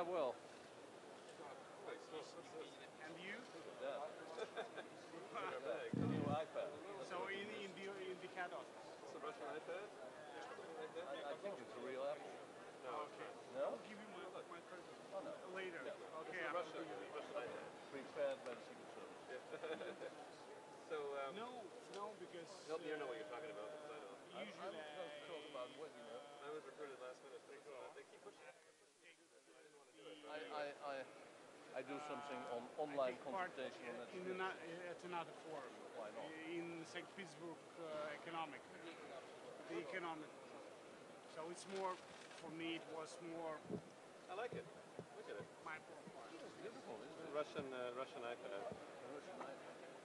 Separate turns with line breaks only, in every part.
well.
And you?
Yeah. New iPad.
So in the head office.
It's a Russian iPad?
I think it's a real Apple.
No.
Okay.
No?
I'll give you my credit later.
Yeah.
Okay.
Russian iPad.
Prepared by the Secret Service.
So,
No, because
help me know what you're talking about, because I don't.
usually
I'm supposed to talk about what, you know.
I was recruited last minute. They keep pushing it.
I do something on online consultation on that.
at another forum.
Why not?
In St. Petersburg the economic. So it's more, for me, it was more
I like it. Look at it.
my profile.
It's beautiful, isn't it?
Russian iPad.
Russian iPad.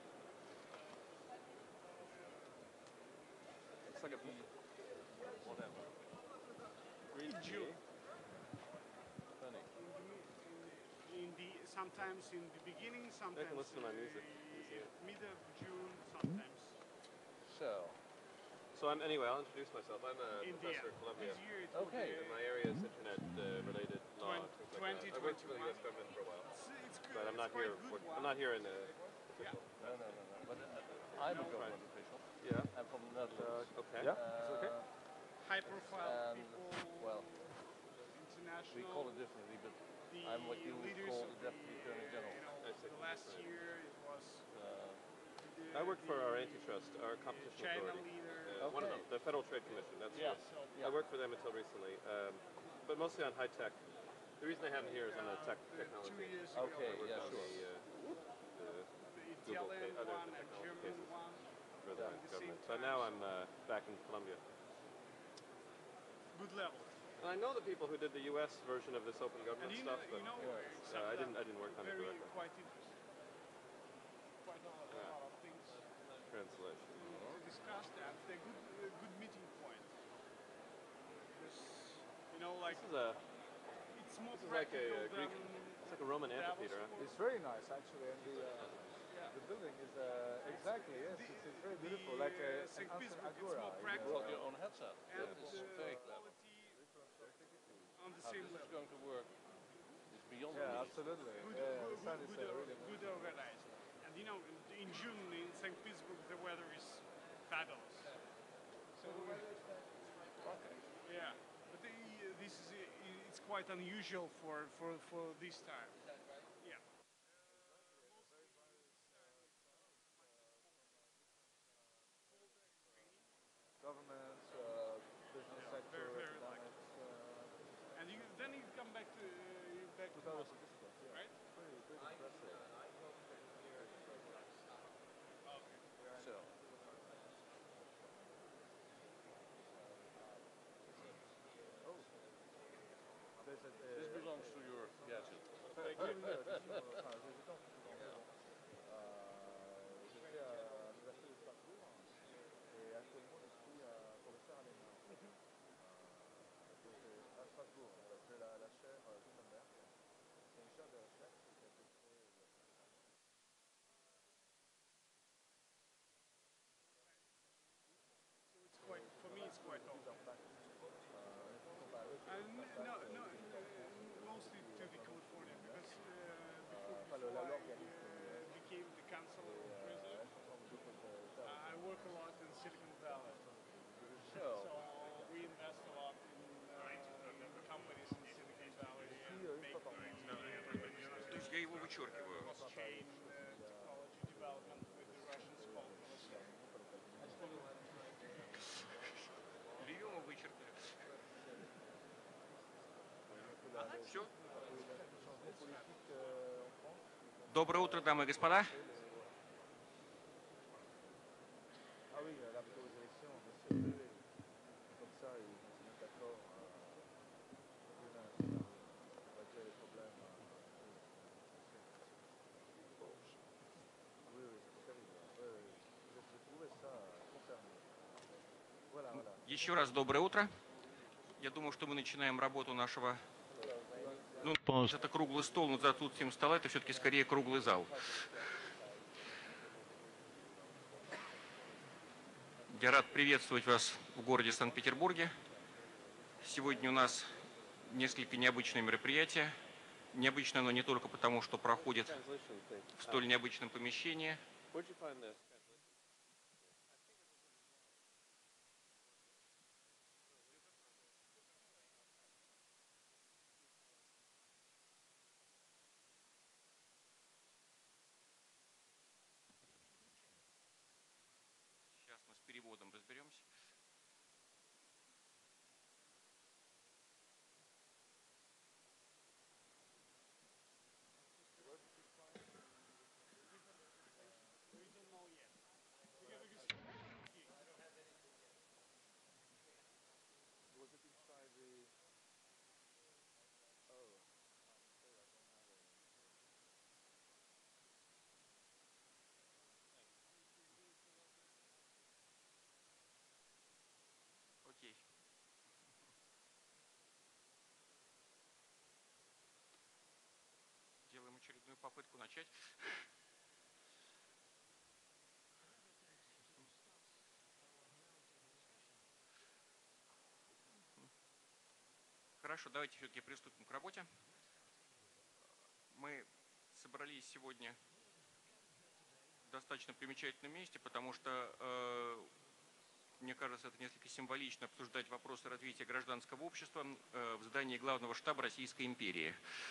It's like a
Whatever.
green
June.
Funny.
Sometimes in the beginning, sometimes
I can listen to my music.
mid of June, sometimes.
So I'll introduce myself. I'm a
India.
professor at Columbia.
This year it
Okay.
will be,
And my area is internet related law. Things like that. I worked for the U.S. government for a while,
it's good.
but I'm not
it's
here.
quite good
I'm
one.
not here in the.
Yeah.
No. But I'm a government official.
Yeah.
I'm from the Netherlands.
Okay.
Yeah.
It's okay.
High profile
And,
people,
well,
international.
we call it differently, but
the
I'm what you would
leaders
call
of
the Deputy Attorney General.
I see.
The last year it was
I work for our antitrust, our competition
China
authority.
leader.
One of
Okay.
them, the Federal Trade Commission. That's
Yeah.
what I worked for them until recently, but mostly on high tech. The reason I have them here is on the technology.
2 years ago.
Okay,
I worked
yeah,
on
sure.
The
Google
Italian
other
one and
technology
German
cases
one.
for the
at the same
government. So
time.
now I'm back in Columbia.
Good level.
And I know the people who did the U.S. version of this open
And
government
you
stuff, but I didn't work on it
very
directly.
quite interesting. Quite a lot of things
Translation.
to discuss that. They're good meeting point. Because, like
This is a
it's more
this is like
practical
a Greek.
than
It's like a Roman
Davos
amphitheater. Huh?
was.
It's very nice actually, and the building is exactly yes, it's very beautiful, like
St.
an
Petersburg, it's
agora.
more
you
practical.
know.
Brought your own headset.
And
That is very clever.
quality on the
How
same
this is
level.
going to work is beyond
Yeah,
me.
absolutely.
Good,
Yeah,
good,
the sun is
good,
really
good organized. And in June in St. Petersburg the weather is fabulous. So yeah, but this is it's quite unusual for this time. Yeah.
governments, business sector,
Very likely.
economics.
And then you come back to
Other
Moscow,
participants, yeah.
right?
Pretty impressive.
So,
Oh, there's a,
this belongs to your gadget.
Thank you.
J'étais à l'université de Strasbourg et actuellement je suis professeur à l'ENA. À Strasbourg, c'est la chaire Gutenberg. C'est une chaire de recherche qui a été créée il y a 5 ans.
So it's quite, for me it's quite old. No, mostly to the California because before I became the council president, I work a lot in Silicon Valley. So we invest a lot in companies in Silicon Valley and make
То есть я его вычеркиваю.
chain technology development with the Russian scholars.
Или его вычеркнули. Все. Доброе утро, дамы и господа.
Ah oui, là pour les élections, bien sûr, oui. Comme ça, ils vont se mettre d'accord. On va dire les problèmes. Oui, c'est terrible. J'ai trouvé ça concerné. Voilà.
Еще раз доброе утро. Я думаю, что мы начинаем работу нашего... это круглый стол, но за отсутствием стола это все-таки скорее круглый зал. Я рад приветствовать вас в городе Санкт-Петербурге. Сегодня у нас несколько необычное мероприятие. Необычно оно не только потому, что проходит в столь необычном помещении.
Where'd you find this?
Сейчас мы с переводом разберемся.
Was it inside the... Oh, I'm sorry, I don't have it.
Окей. Делаем очередную попытку начать. Хорошо, давайте все-таки приступим к работе. Мы собрались сегодня в достаточно примечательном месте, потому что, мне кажется, это несколько символично обсуждать вопросы развития гражданского общества в здании Главного штаба Российской империи.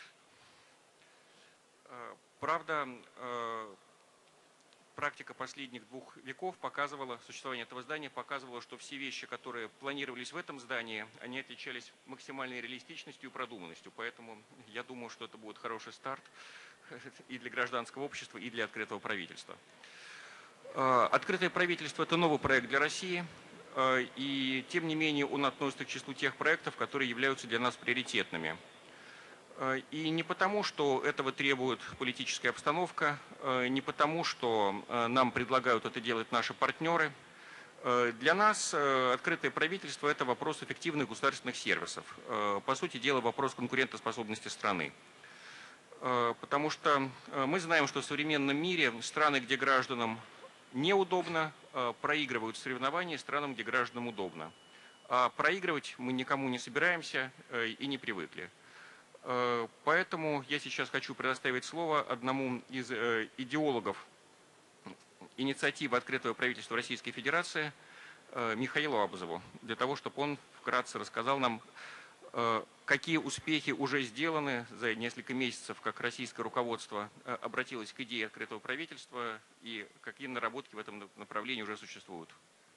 Правда, практика последних 2 веков показывала, существование этого здания показывало, что все вещи, которые планировались в этом здании, они отличались максимальной реалистичностью и продуманностью. Поэтому я думаю, что это будет хороший старт и для гражданского общества, и для открытого правительства. Открытое правительство – это новый проект для России, и тем не менее он относится к числу тех проектов, которые являются для нас приоритетными. И не потому, что этого требует политическая обстановка, не потому, что нам предлагают это делать наши партнеры. Для нас открытое правительство – это вопрос эффективных государственных сервисов. По сути дела, вопрос конкурентоспособности страны. Потому что мы знаем, что в современном мире страны, где гражданам неудобно, проигрывают соревнования странам, где гражданам удобно. А проигрывать мы никому не собираемся и не привыкли. Поэтому я сейчас хочу предоставить слово одному из идеологов инициативы открытого правительства Российской Федерации Михаилу Абазову, для того, чтобы он вкратце рассказал нам, какие успехи уже сделаны за несколько месяцев, как российское руководство обратилось к идее открытого правительства и какие наработки в этом направлении уже существуют.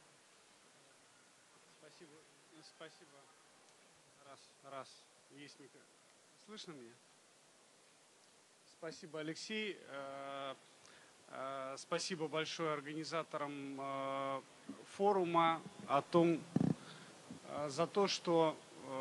Спасибо. Спасибо. Раз. Есть микрофон. Слышно меня? Спасибо, Алексей. Спасибо большое организаторам форума за то, что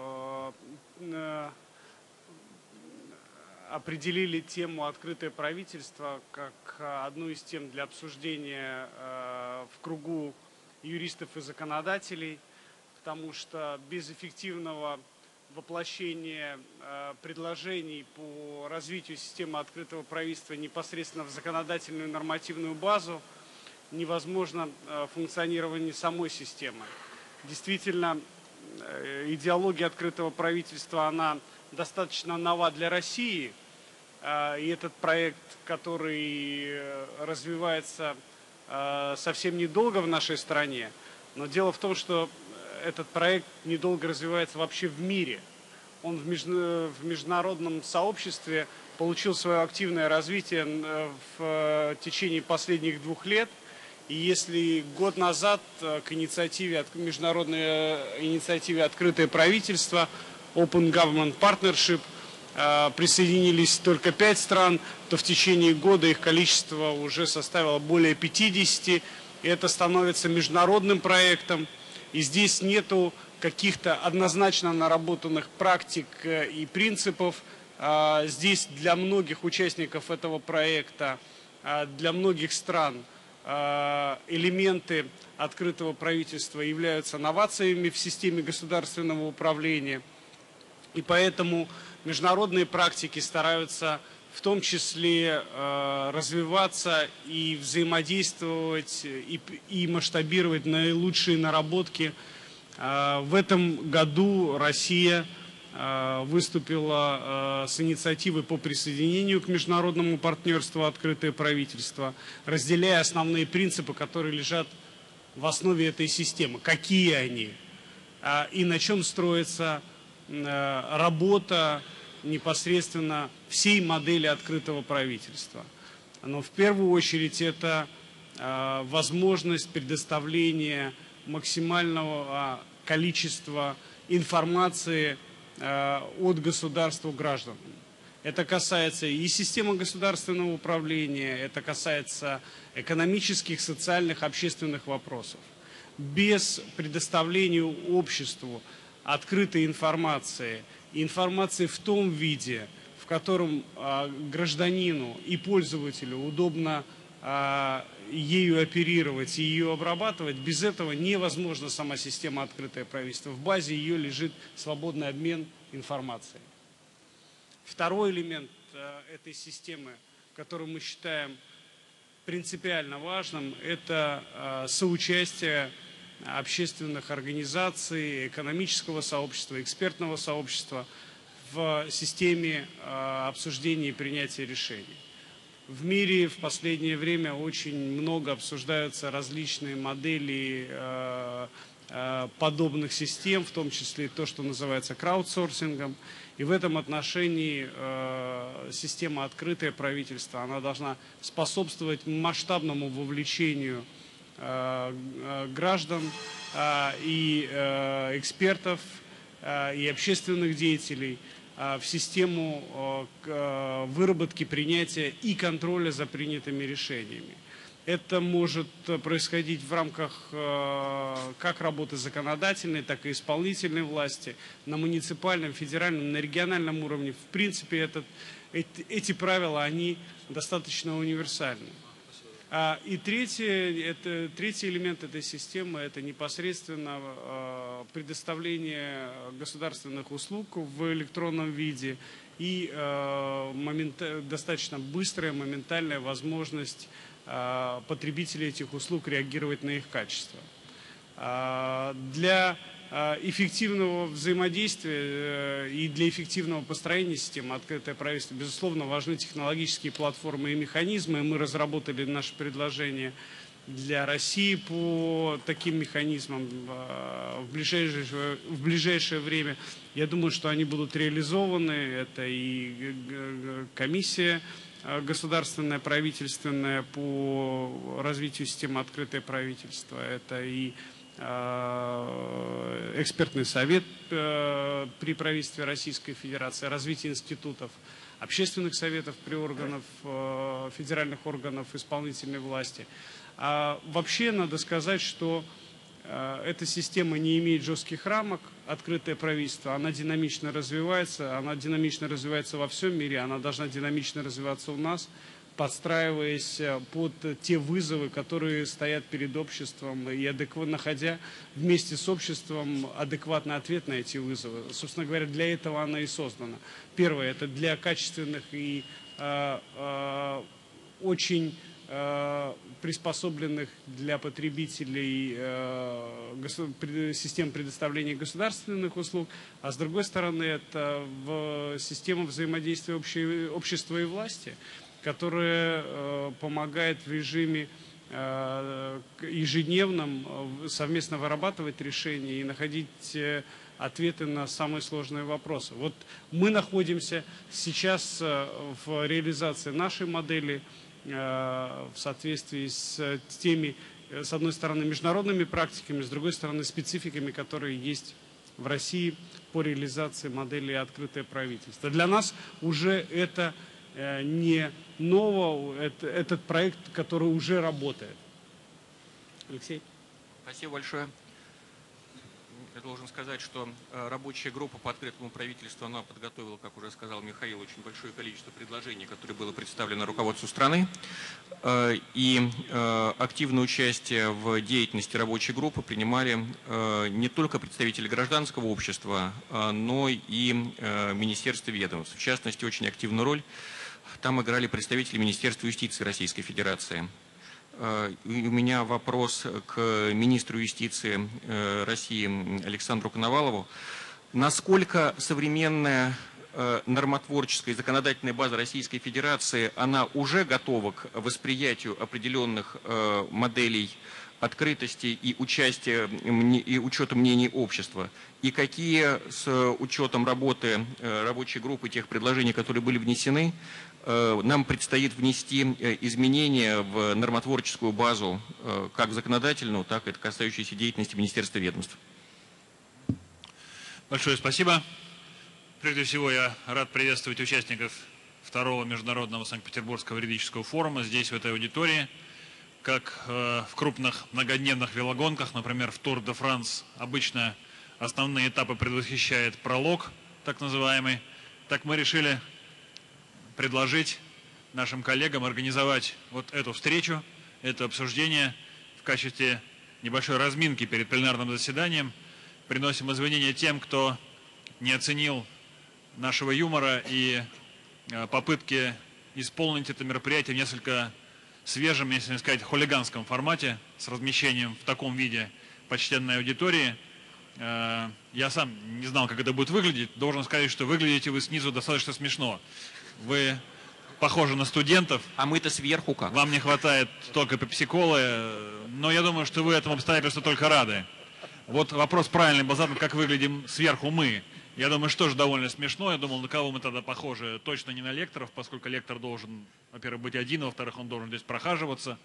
определили тему «Открытое правительство» как одну из тем для обсуждения в кругу юристов и законодателей, потому что без эффективного воплощения предложений по развитию системы открытого правительства непосредственно в законодательную и нормативную базу невозможно функционирование самой системы. Действительно, идеология открытого правительства, она достаточно нова для России, и этот проект, который развивается совсем недолго в нашей стране, но дело в том, что этот проект недолго развивается вообще в мире. Он в международном сообществе получил свое активное развитие в течение последних 2 лет. И если год назад к международной инициативе «Открытое правительство» Open Government Partnership присоединились только 5 стран, то в течение года их количество уже составило более 50. И это становится международным проектом. И здесь нету каких-то однозначно наработанных практик и принципов. Здесь для многих участников этого проекта, для многих стран элементы открытого правительства являются новациями в системе государственного управления. И поэтому международные практики стараются в том числе развиваться и взаимодействовать, и масштабировать наилучшие наработки. В этом году Россия выступила с инициативой по присоединению к международному партнерству «Открытое правительство», разделяя основные принципы, которые лежат в основе этой системы. Какие они? И на чем строится работа непосредственно всей модели открытого правительства. Но в первую очередь это возможность предоставления максимального количества информации от государства гражданам. Это касается и системы государственного управления, это касается экономических, социальных, общественных вопросов. Без предоставления обществу открытой информации, информации в том виде, в котором гражданину и пользователю удобно ею оперировать и ее обрабатывать, без этого невозможна сама система «Открытое правительство». В базе ее лежит свободный обмен информацией. Второй элемент этой системы, который мы считаем принципиально важным, это соучастие общественных организаций, экономического сообщества, экспертного сообщества в системе обсуждения и принятия решений. В мире в последнее время очень много обсуждаются различные модели подобных систем, в том числе то, что называется краудсорсингом. И в этом отношении система «Открытое правительство», она должна способствовать масштабному вовлечению граждан и экспертов и общественных деятелей в систему выработки, принятия и контроля за принятыми решениями. Это может происходить в рамках как работы законодательной, так и исполнительной власти, на муниципальном, федеральном, на региональном уровне. В принципе, эти правила, они достаточно универсальны. И третий элемент этой системы – это непосредственно предоставление государственных услуг в электронном виде и достаточно быстрая, моментальная возможность потребителей этих услуг реагировать на их качество. Для эффективного взаимодействия и для эффективного построения системы «Открытое правительство», безусловно, важны технологические платформы и механизмы. Мы разработали наше предложение для России по таким механизмам в ближайшее время. Я думаю, что они будут реализованы. Это и комиссия государственная, правительственная по развитию системы «Открытое правительство», это и экспертный совет при правительстве Российской Федерации, развитие институтов, общественных советов при федеральных органов исполнительной власти. Вообще надо сказать, что эта система не имеет жестких рамок, «Открытое правительство», она динамично развивается во всем мире, она должна динамично развиваться у нас, подстраиваясь под те вызовы, которые стоят перед обществом, и находя вместе с обществом адекватный ответ на эти вызовы. Собственно говоря, для этого она и создана. Первое – это для качественных и очень приспособленных для потребителей систем предоставления государственных услуг, а с другой стороны это система взаимодействия общества и власти, которая помогает в режиме ежедневном совместно вырабатывать решения и находить ответы на самые сложные вопросы. Вот мы находимся сейчас в реализации нашей модели в соответствии с теми, с одной стороны, международными практиками, с другой стороны, спецификами, которые есть в России по реализации модели «Открытое правительство». Для нас уже это не ново, этот проект, который уже работает. Алексей?
Спасибо большое. Я должен сказать, что рабочая группа по открытому правительству, она подготовила, как уже сказал Михаил, очень большое количество предложений, которые было представлено руководству страны. И активное участие в деятельности рабочей группы принимали не только представители гражданского общества, но и министерства ведомств. В частности, очень активную роль там играли представители Министерства юстиции Российской Федерации. У меня вопрос к министру юстиции России Александру Коновалову. насколько современная нормотворческая и законодательная база Российской Федерации, она уже готова к восприятию определенных моделей открытости и участия и учета мнений общества, и какие с учетом работы рабочей группы, тех предложений, которые были внесены, нам предстоит внести изменения в нормотворческую базу, как в законодательную, так и касающуюся деятельности министерства и ведомств.
Большое спасибо. Прежде всего, я рад приветствовать участников второго международного Санкт-Петербургского юридического форума здесь, в этой аудитории. Как в крупных многодневных велогонках, например, в Тур де Франс, обычно основные этапы предвосхищает пролог, так называемый, так мы решили предложить нашим коллегам организовать вот эту встречу, это обсуждение в качестве небольшой разминки перед пленарным заседанием. Приносим извинения тем, кто не оценил нашего юмора и попытки исполнить это мероприятие в несколько свежем, если не сказать, хулиганском формате, с размещением в таком виде почтенной аудитории. Я сам не знал, как это будет выглядеть. Должен сказать, что выглядите вы снизу достаточно смешно. Вы похожи на студентов.
А мы-то сверху как?
Вам не хватает только пепси-колы, но я думаю, что вы этому обстоятельству только рады. Вот вопрос правильный был задан, как выглядим сверху мы. Я думаю, что же довольно смешно. Я думал, на кого мы тогда похожи. Точно не на лекторов, поскольку лектор должен, во-первых, быть один, во-вторых, он должен здесь прохаживаться.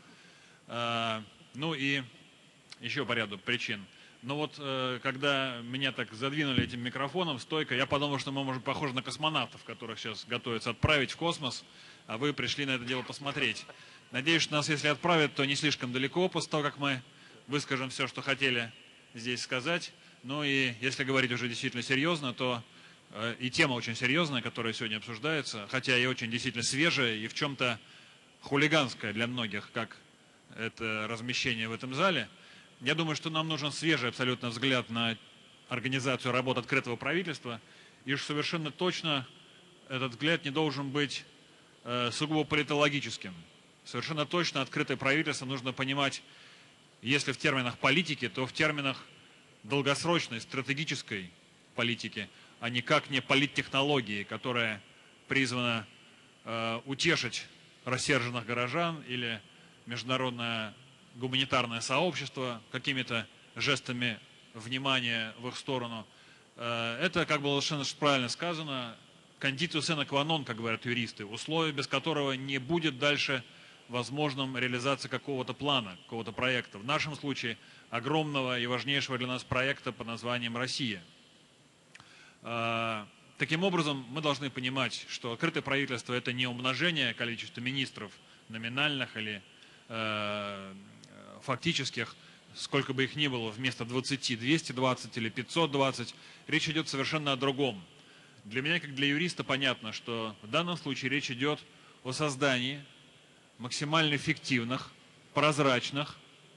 Ну и еще по ряду причин. Но вот когда меня так задвинули этим микрофоном стойко, я подумал, что мы, может, похожи на космонавтов, которых сейчас готовятся отправить в космос, а вы пришли на это дело посмотреть. Надеюсь, что нас, если отправят, то не слишком далеко, после того, как мы выскажем все, что хотели здесь сказать. Ну и если говорить уже действительно серьезно, то и тема очень серьезная, которая сегодня обсуждается, хотя и очень действительно свежая и в чем-то хулиганская для многих, как это размещение в этом зале. Я думаю, что нам нужен свежий абсолютно взгляд на организацию работ открытого правительства, и уж совершенно точно этот взгляд не должен быть сугубо политологическим. Совершенно точно открытое правительство нужно понимать, если в терминах политики, то в терминах долгосрочной, стратегической политики, а никак не политтехнологии, которая призвана утешить рассерженных горожан или международное гуманитарное сообщество какими-то жестами внимания в их сторону. Это, как было совершенно правильно сказано, conditio sine qua non, как говорят юристы, условие, без которого не будет дальше возможным реализация какого-то плана, какого-то проекта. В нашем случае огромного и важнейшего для нас проекта под названием «Россия». Таким образом, мы должны понимать, что открытое правительство – это не умножение количества министров номинальных или фактических, сколько бы их ни было, вместо 20, 220 или 520. Речь идет совершенно о другом. Для меня, как для юриста, понятно, что в данном случае речь идет о создании максимально эффективных, прозрачных,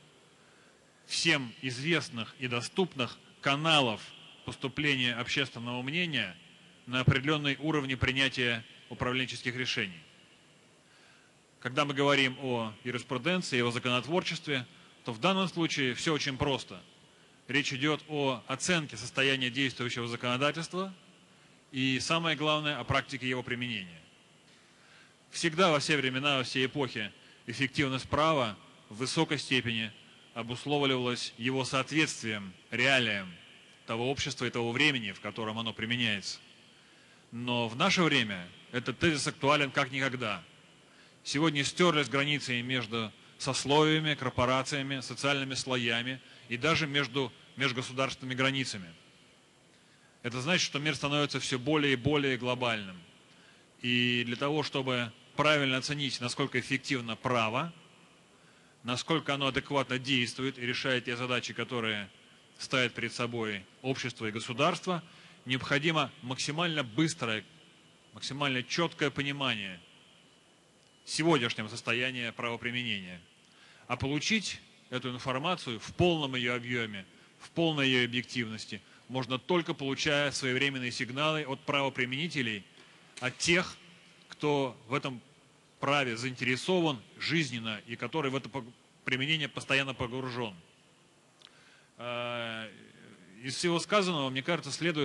всем известных и доступных каналов поступления общественного мнения на определенные уровни принятия управленческих решений. Когда мы говорим о юриспруденции, о законотворчестве, то в данном случае все очень просто. Речь идет о оценке состояния действующего законодательства и, самое главное, о практике его применения. Всегда, во все времена, во все эпохи эффективность права в высокой степени обусловливалась его соответствием реалиям того общества и того времени, в котором оно применяется. Но в наше время этот тезис актуален как никогда. Сегодня стерлись границы между сословиями, корпорациями, социальными слоями и даже между межгосударственными границами. Это значит, что мир становится все более и более глобальным. И для того, чтобы правильно оценить, насколько эффективно право, насколько оно адекватно действует и решает те задачи, которые ставит перед собой общество и государство, необходимо максимально быстрое, максимально четкое понимание сегодняшнего состояния правоприменения. А получить эту информацию в полном ее объеме, в полной ее объективности можно только получая своевременные сигналы от правоприменителей, от тех, кто в этом праве заинтересован жизненно и который в это применение постоянно погружен. Из всего сказанного, мне кажется, следует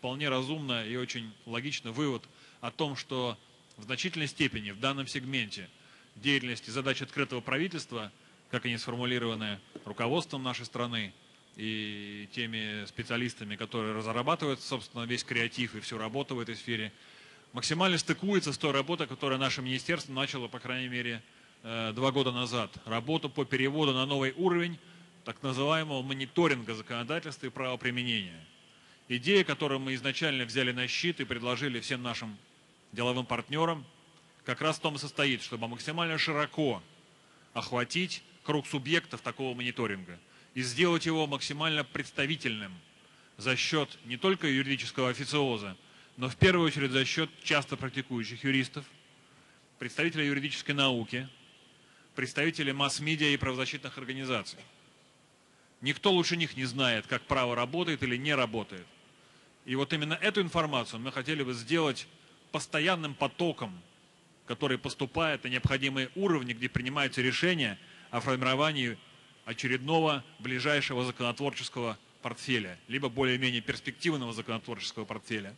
вполне разумно и очень логично вывод о том, что в значительной степени в данном сегменте деятельности задач открытого правительства, как они сформулированы руководством нашей страны и теми специалистами, которые разрабатывают, собственно, весь креатив и всю работу в этой сфере, максимально стыкуется с той работой, которую наше министерство начало, по крайней мере, 2 года назад. Работу по переводу на новый уровень так называемого мониторинга законодательства и правоприменения. Идея, которую мы изначально взяли на щит и предложили всем нашим деловым партнерам, как раз в том и состоит, чтобы максимально широко охватить круг субъектов такого мониторинга и сделать его максимально представительным за счет не только юридического официоза, но в первую очередь за счет часто практикующих юристов, представителей юридической науки, представителей масс-медиа и правозащитных организаций. Никто лучше них не знает, как право работает или не работает. И вот именно эту информацию мы хотели бы сделать постоянным потоком, который поступает на необходимые уровни, где принимаются решения о формировании очередного ближайшего законотворческого портфеля, либо более-менее перспективного законотворческого портфеля.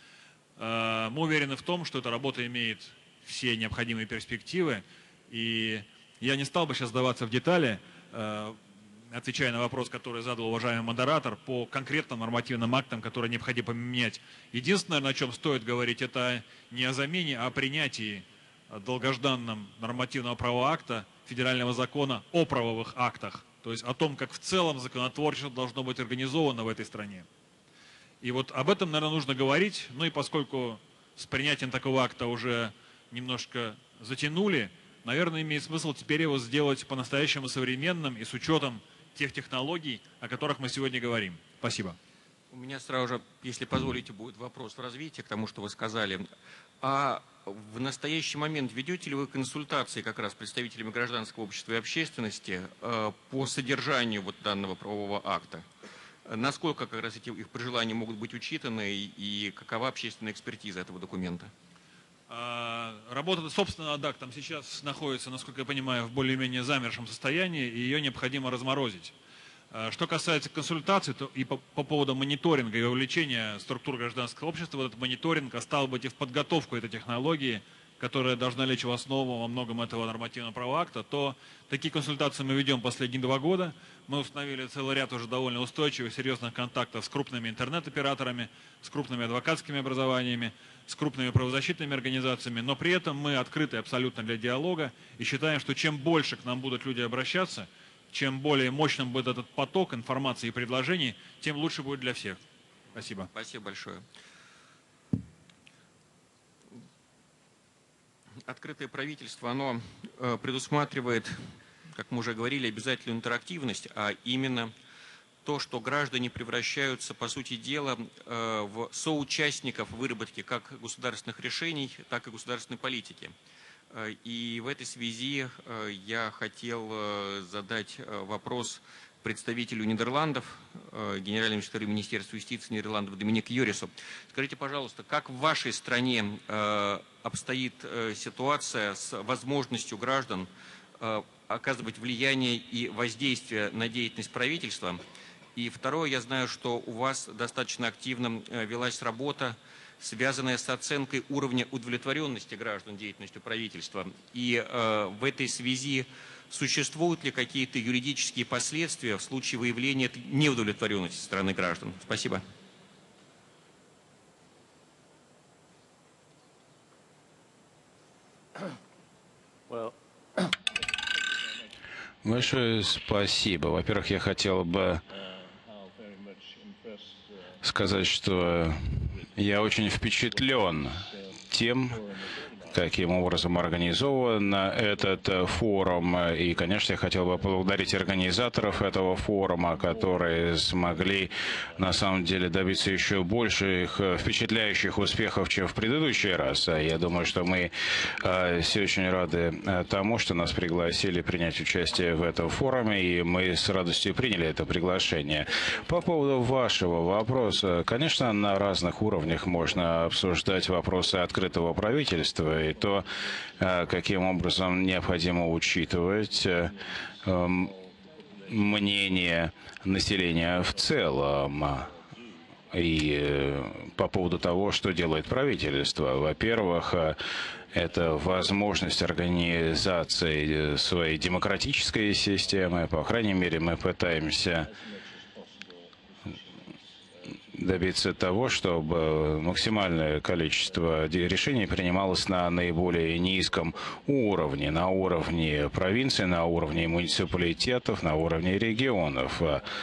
Мы уверены в том, что эта работа имеет все необходимые перспективы, и я не стал бы сейчас сдаваться в детали, отвечая на вопрос, который задал уважаемый модератор, по конкретным нормативным актам, которые необходимо поменять. Единственное, на чем стоит говорить, это не о замене, а о принятии долгожданном нормативного правового акта, федерального закона о правовых актах, то есть о том, как в целом законотворчество должно быть организовано в этой стране. И вот об этом, наверное, нужно говорить, ну и поскольку с принятием такого акта уже немножко затянули, наверное, имеет смысл теперь его сделать по-настоящему современным и с учетом тех технологий, о которых мы сегодня говорим. Спасибо.
У меня сразу же, если позволите, будет вопрос в развитии к тому, что вы сказали. А в настоящий момент ведете ли вы консультации как раз с представителями гражданского общества и общественности по содержанию вот данного правового акта? Насколько как раз эти их пожелания могут быть учитаны и какова общественная экспертиза этого документа?
Работа, собственно, над актом сейчас находится, насколько я понимаю, в более-менее замершем состоянии, и ее необходимо разморозить. Что касается консультаций, то и по поводу мониторинга и увеличения структур гражданского общества, вот этот мониторинг, а стал быть и в подготовку этой технологии, которая должна лечь в основу во многом этого нормативного правового акта, то такие консультации мы ведем последние 2 года. Мы установили целый ряд уже довольно устойчивых, серьезных контактов с крупными интернет-операторами, с крупными адвокатскими образованиями, с крупными правозащитными организациями, но при этом мы открыты абсолютно для диалога и считаем, что чем больше к нам будут люди обращаться, чем более мощным будет этот поток информации и предложений, тем лучше будет для всех. Спасибо.
Спасибо большое. Открытое правительство, оно предусматривает, как мы уже говорили, обязательную интерактивность, а именно то, что граждане превращаются, по сути дела, в соучастников выработки как государственных решений, так и государственной политики. И в этой связи я хотел задать вопрос представителю Нидерландов, генеральному секретарю Министерства юстиции Нидерландов Доминику Йорису. Скажите, пожалуйста, как в вашей стране обстоит ситуация с возможностью граждан оказывать влияние и воздействие на деятельность правительства? И второе, я знаю, что у вас достаточно активно велась работа, связанная с оценкой уровня удовлетворенности граждан деятельностью правительства. И в этой связи существуют ли какие-то юридические последствия в случае выявления неудовлетворенности со стороны граждан? Спасибо.
Большое спасибо. Во-первых, я хотел бы сказать, что я очень впечатлен тем, каким образом организован этот форум. И, конечно, я хотел бы поблагодарить организаторов этого форума, которые смогли, на самом деле, добиться еще больших впечатляющих успехов, чем в предыдущий раз. Я думаю, что мы все очень рады тому, что нас пригласили принять участие в этом форуме, и мы с радостью приняли это приглашение. По поводу вашего вопроса, конечно, на разных уровнях можно обсуждать вопросы открытого правительства, и то, каким образом необходимо учитывать мнение населения в целом. и по поводу того, что делает правительство. Во-первых, это возможность организации своей демократической системы. По крайней мере, мы пытаемся добиться того, чтобы максимальное количество решений принималось на наиболее низком уровне, на уровне провинций, на уровне муниципалитетов, на уровне регионов.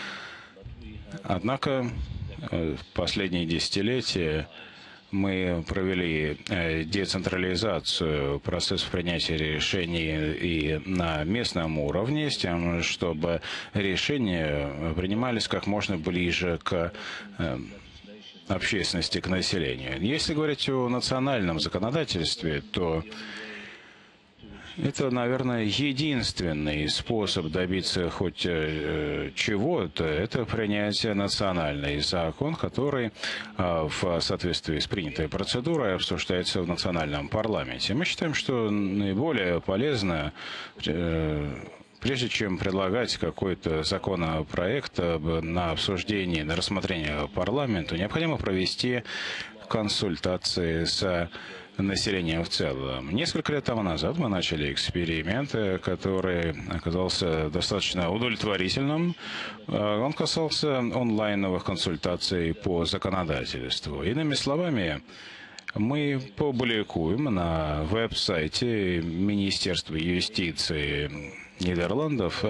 Однако в последние десятилетия мы провели децентрализацию процесса принятия решений и на местном уровне, с тем, чтобы решения принимались как можно ближе к общественности, к населению. Если говорить о национальном законодательстве, то это, наверное, единственный способ добиться хоть чего-то, это принятие национальный закон, который в соответствии с принятой процедурой обсуждается в национальном парламенте. Мы считаем, что наиболее полезно, прежде чем предлагать какой-то законопроект на обсуждение, на рассмотрение парламенту, необходимо провести консультации с населением в целом. Несколько лет тому назад мы начали эксперимент, который оказался достаточно удовлетворительным. Он касался онлайновых консультаций по законодательству. Иными словами, мы публикуем на веб-сайте Министерства юстиции Нидерландов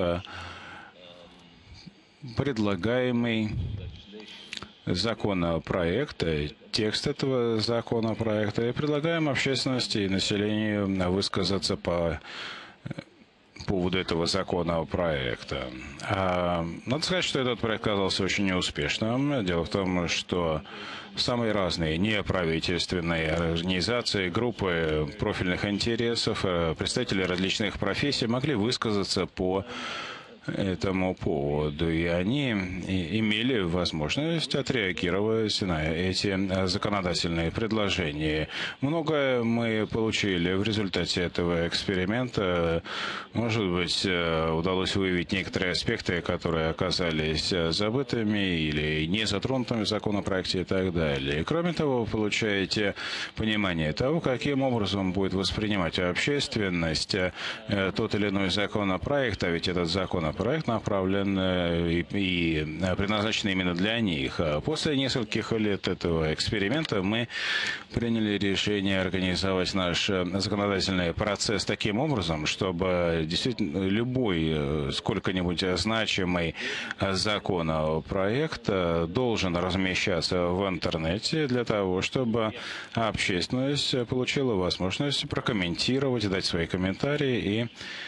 предлагаемый законопроект, текст этого законопроекта, и предлагаем общественности и населению высказаться по поводу этого законопроекта. Надо сказать, что этот проект оказался очень неуспешным. Дело в том, что самые разные неправительственные организации, группы профильных интересов, представители различных профессий могли высказаться по этому поводу, и они имели возможность отреагировать на эти законодательные предложения. Многое мы получили в результате этого эксперимента. Может быть, удалось выявить некоторые аспекты, которые оказались забытыми или не затронутыми в законопроекте и так далее. И, кроме того, вы получаете понимание того, каким образом будет воспринимать общественность тот или иной законопроект, а ведь этот законопроект направлен и предназначен именно для них. После нескольких лет этого эксперимента мы приняли решение организовать наш законодательный процесс таким образом, чтобы действительно любой сколько-нибудь значимый законопроект должен размещаться в интернете для того, чтобы общественность получила возможность прокомментировать, дать свои комментарии и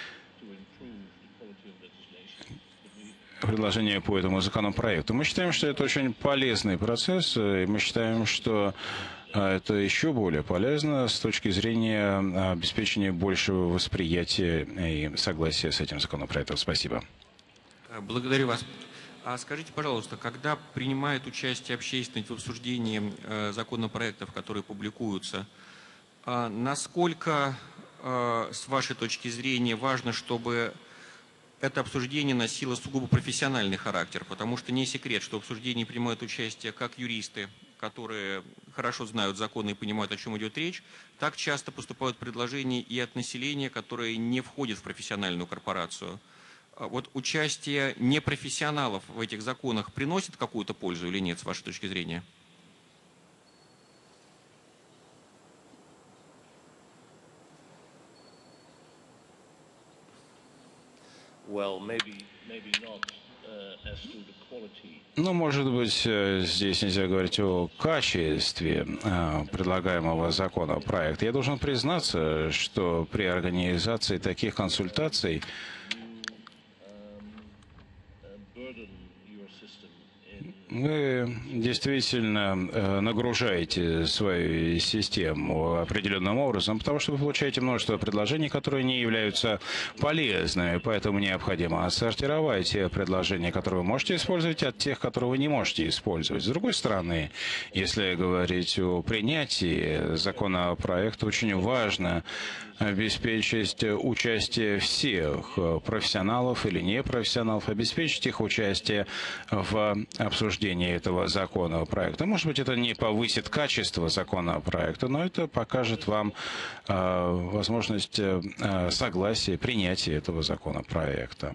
предложения по этому законопроекту. Мы считаем, что это очень полезный процесс, и мы считаем, что это еще более полезно с точки зрения обеспечения большего восприятия и согласия с этим законопроектом. Спасибо.
Благодарю вас. А скажите, пожалуйста, когда принимает участие общественность в обсуждении законопроектов, которые публикуются, насколько, с вашей точки зрения, важно, чтобы это обсуждение носило сугубо профессиональный характер, потому что не секрет, что в обсуждении принимают участие как юристы, которые хорошо знают законы и понимают, о чем идет речь, так часто поступают предложения и от населения, которые не входят в профессиональную корпорацию. Вот участие непрофессионалов в этих законах приносит какую-то пользу или нет, с вашей точки зрения?
Ну, может быть, здесь нельзя говорить о качестве предлагаемого законопроекта. Я должен признаться, что при организации таких консультаций вы действительно нагружаете свою систему определенным образом, потому что вы получаете множество предложений, которые не являются полезными, поэтому необходимо отсортировать те предложения, которые вы можете использовать, от тех, которые вы не можете использовать. С другой стороны, если говорить о принятии законопроекта, очень важно обеспечить участие всех профессионалов или непрофессионалов, обеспечить их участие в обсуждении обсуждение этого законопроекта. Может быть, это не повысит качество законопроекта, но это покажет вам возможность согласия, принятия этого законопроекта.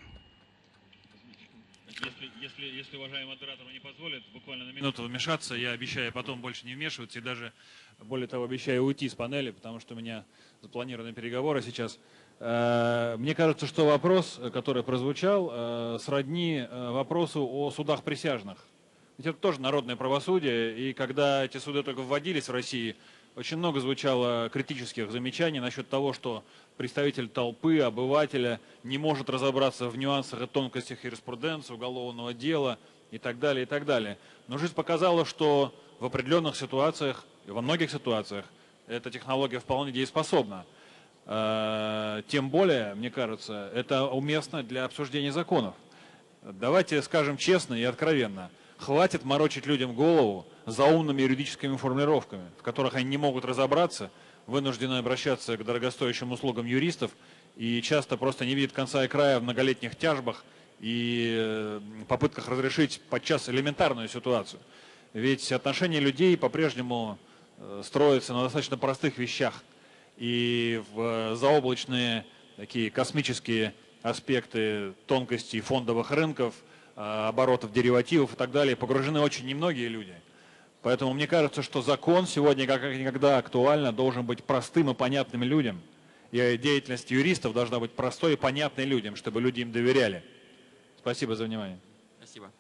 Если уважаемый модератор не позволит буквально на минуту вмешаться, я обещаю потом больше не вмешиваться и даже, более того, обещаю уйти с панели, потому что у меня запланированы переговоры сейчас. Мне кажется, что вопрос, который прозвучал, сродни вопросу о судах присяжных. Ведь это тоже народное правосудие, и когда эти суды только вводились в России, очень много звучало критических замечаний насчет того, что представитель толпы, обывателя не может разобраться в нюансах и тонкостях юриспруденции, уголовного дела и так далее, и так далее. Но жизнь показала, что в определенных ситуациях, и во многих ситуациях, эта технология вполне дееспособна. Тем более, мне кажется, это уместно для обсуждения законов. Давайте скажем честно и откровенно. Хватит морочить людям голову заумными юридическими формулировками, в которых они не могут разобраться, вынуждены обращаться к дорогостоящим услугам юристов и часто просто не видят конца и края в многолетних тяжбах и попытках разрешить подчас элементарную ситуацию. Ведь отношения людей по-прежнему строятся на достаточно простых вещах. И в заоблачные такие космические аспекты тонкостей фондовых рынков, оборотов деривативов и так далее погружены очень немногие люди. Поэтому мне кажется, что закон сегодня как никогда актуально должен быть простым и понятным людям. И деятельность юристов должна быть простой и понятной людям, чтобы люди им доверяли. Спасибо за внимание.
Спасибо.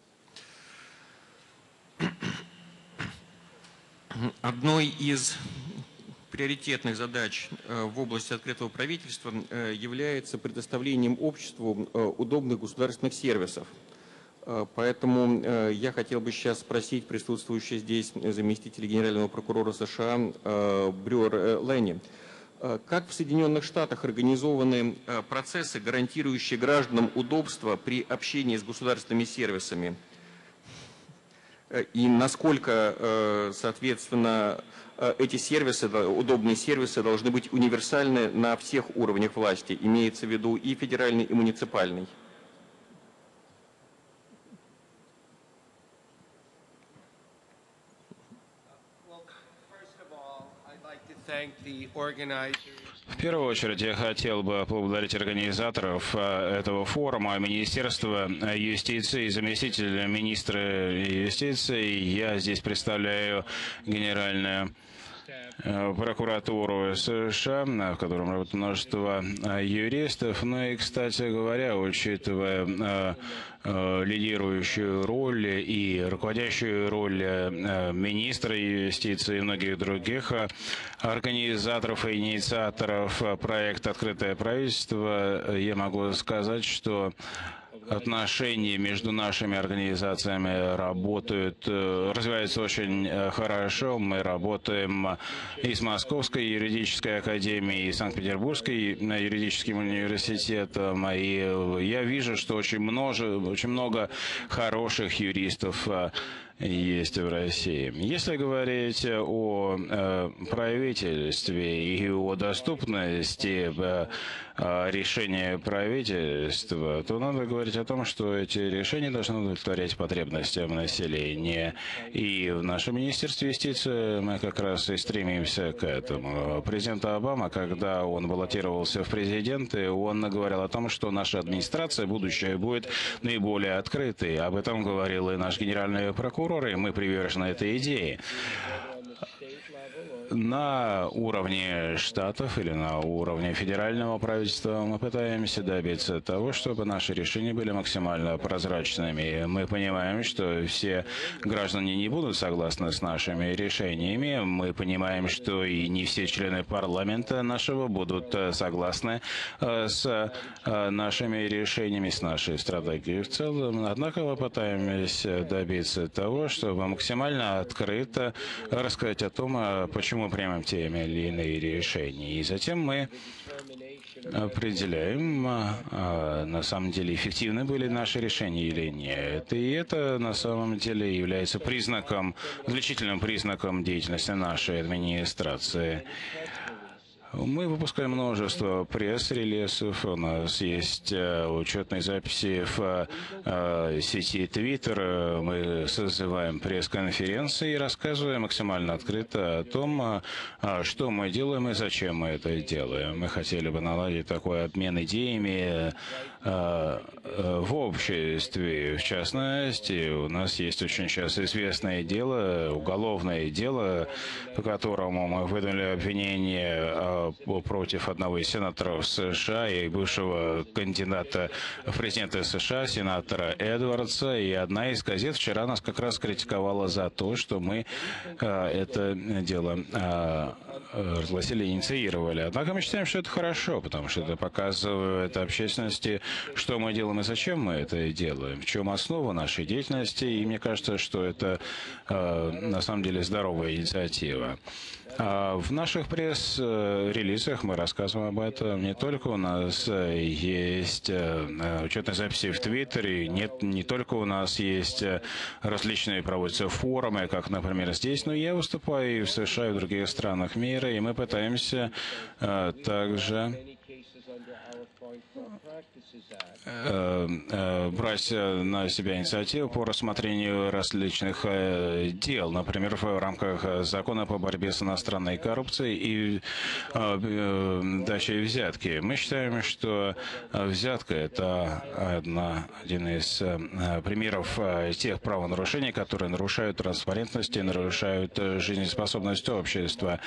Одной из приоритетных задач в области открытого правительства является предоставлением обществу удобных государственных сервисов. Поэтому я хотел бы сейчас спросить присутствующего здесь заместителя генерального прокурора США Брюер Ленни. Как в Соединенных Штатах организованы процессы, гарантирующие гражданам удобство при общении с государственными сервисами? И насколько, соответственно, эти сервисы, удобные сервисы, должны быть универсальны на всех уровнях власти, имеется в виду и федеральный, и муниципальный?
В первую очередь я хотел бы поблагодарить организаторов этого форума, Министерства юстиции, заместителя министра юстиции. Я здесь представляю Генеральную прокуратуру США, в котором работает множество юристов. Ну и, кстати говоря, учитывая лидирующую роль и руководящую роль министра юстиции и многих других организаторов и инициаторов проекта «Открытое правительство», я могу сказать, что отношения между нашими организациями развиваются очень хорошо. Мы работаем и с Московской юридической академией, и с Санкт-Петербургским юридическим университетом. И я вижу, что очень много хороших юристов есть в России. Если говорить о правительстве и о доступности решения правительства, то надо говорить о том, что эти решения должны удовлетворять потребностям населения. И в нашем Министерстве юстиции мы как раз и стремимся к этому. Президент Обама, когда он баллотировался в президенты, он говорил о том, что наша администрация будущее будет наиболее открытой. Об этом говорил и наш генеральный прокурор, и мы привержены этой идее. На уровне штатов или на уровне федерального правительства мы пытаемся добиться того, чтобы наши решения были максимально прозрачными. Мы понимаем, что все граждане не будут согласны с нашими решениями. Мы понимаем, что и не все члены парламента нашего будут согласны с нашими решениями, с нашей стратегией в целом. Однако мы пытаемся добиться того, чтобы максимально открыто рассказать о том, почему мы принимаем те или иные решения. И затем мы определяем, на самом деле, эффективны были наши решения или нет. И это, на самом деле, является отличительным признаком деятельности нашей администрации. Мы выпускаем множество пресс-релизов, у нас есть учетные записи в сети Twitter, мы созываем пресс-конференции и рассказываем максимально открыто о том, что мы делаем и зачем мы это делаем. Мы хотели бы наладить такой обмен идеями в обществе. В частности, у нас есть очень сейчас известное дело, уголовное дело, по которому мы выдвинули обвинение против одного из сенаторов США и бывшего кандидата в президенты США, сенатора Эдвардса. И одна из газет вчера нас как раз критиковала за то, что мы это дело разгласили и инициировали. Однако мы считаем, что это хорошо, потому что это показывает общественности, что мы делаем и зачем мы это делаем, в чем основа нашей деятельности. И мне кажется, что это на самом деле здоровая инициатива. В наших пресс-релизах мы рассказываем об этом. Не только у нас есть учетные записи в Твиттере, не только у нас есть различные проводятся форумы, как, например, здесь, но я выступаю и в США, и в других странах мира, и мы пытаемся также брать на себя инициативу по рассмотрению различных дел, например, в рамках закона по борьбе с иностранной коррупцией и дачей взятки. Мы считаем, что взятка – это один из примеров тех правонарушений, которые нарушают транспарентность и нарушают жизнеспособность общества.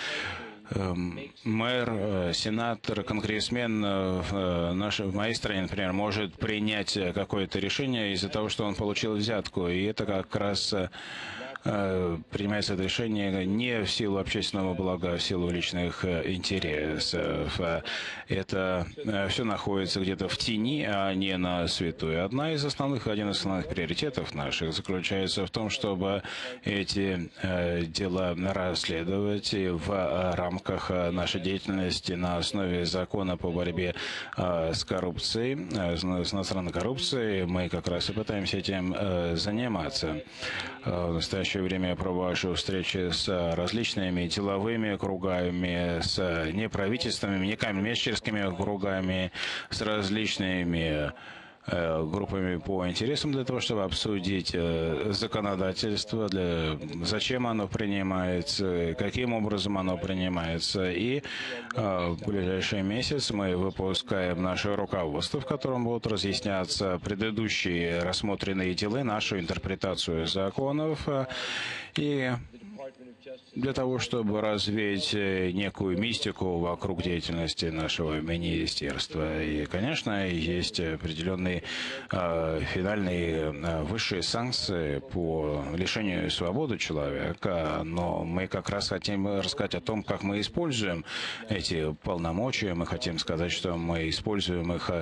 Мэр, сенатор, конгрессмен в моей стране, например, может принять какое-то решение из-за того, что он получил взятку. И это как раз принимается это решение не в силу общественного блага, а в силу личных интересов. Это все находится где-то в тени, а не на свету. И один из основных приоритетов наших заключается в том, чтобы эти дела расследовать в рамках нашей деятельности на основе закона по борьбе с коррупцией, с иностранной коррупцией. Мы как раз и пытаемся этим заниматься. В настоящее время я провожу встречи с различными деловыми кругами, с неправительственными, некоммерческими кругами, с различными группами по интересам для того, чтобы обсудить законодательство, зачем оно принимается, каким образом оно принимается. И в ближайший месяц мы выпускаем наше руководство, в котором будут разъясняться предыдущие рассмотренные дела, нашу интерпретацию законов. И для того, чтобы развеять некую мистику вокруг деятельности нашего министерства. И, конечно, есть определенные финальные высшие санкции по лишению свободы человека, но мы как раз хотим рассказать о том, как мы используем эти полномочия. Мы хотим сказать, что мы используем их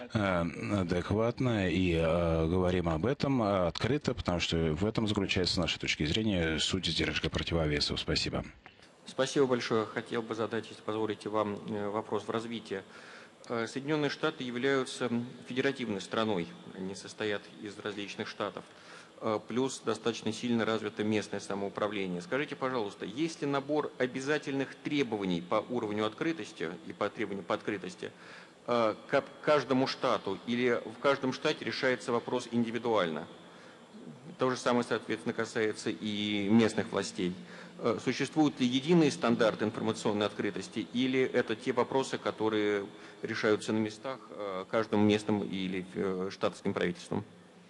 адекватно и говорим об этом открыто, потому что в этом заключается, с нашей точки зрения, суть сдержки противовесов. Спасибо.
Спасибо большое. Хотел бы задать, если позволите, вам вопрос в развитии. Соединенные Штаты являются федеративной страной, они состоят из различных штатов, плюс достаточно сильно развито местное самоуправление. Скажите, пожалуйста, есть ли набор обязательных требований по уровню открытости и по требованию по открытости к каждому штату, или в каждом штате решается вопрос индивидуально? То же самое, соответственно, касается и местных властей. Существуют ли единые стандарты информационной открытости, или это те вопросы, которые решаются на местах каждым местным или штатским правительством?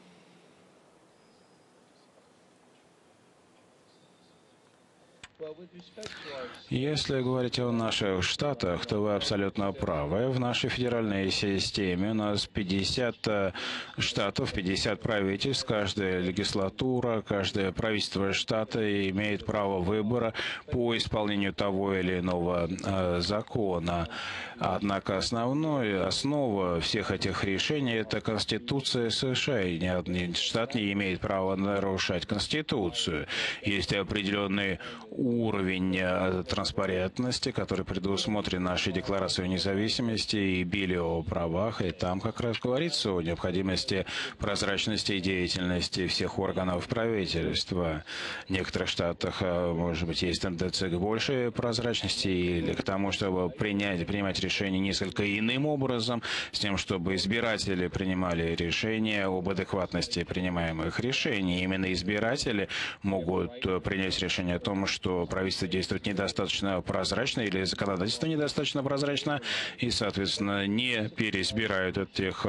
Если говорить о наших штатах, то вы абсолютно правы. В нашей федеральной системе у нас 50 штатов, 50 правительств. Каждая легислатура, каждое правительство штата имеет право выбора по исполнению того или иного закона. Однако основа всех этих решений – это Конституция США. И ни один штат не имеет права нарушать Конституцию. Есть определенные уровень транспарентности, который предусмотрен нашей Декларацией о независимости и Билле о правах. И там как раз говорится о необходимости прозрачности и деятельности всех органов правительства. В некоторых штатах, может быть, есть тенденция к большей прозрачности или к тому, чтобы принимать решения несколько иным образом, с тем, чтобы избиратели принимали решения об адекватности принимаемых решений. Именно избиратели могут принять решение о том, что правительство действует недостаточно прозрачно или законодательство недостаточно прозрачно, и, соответственно, не переизбирают этих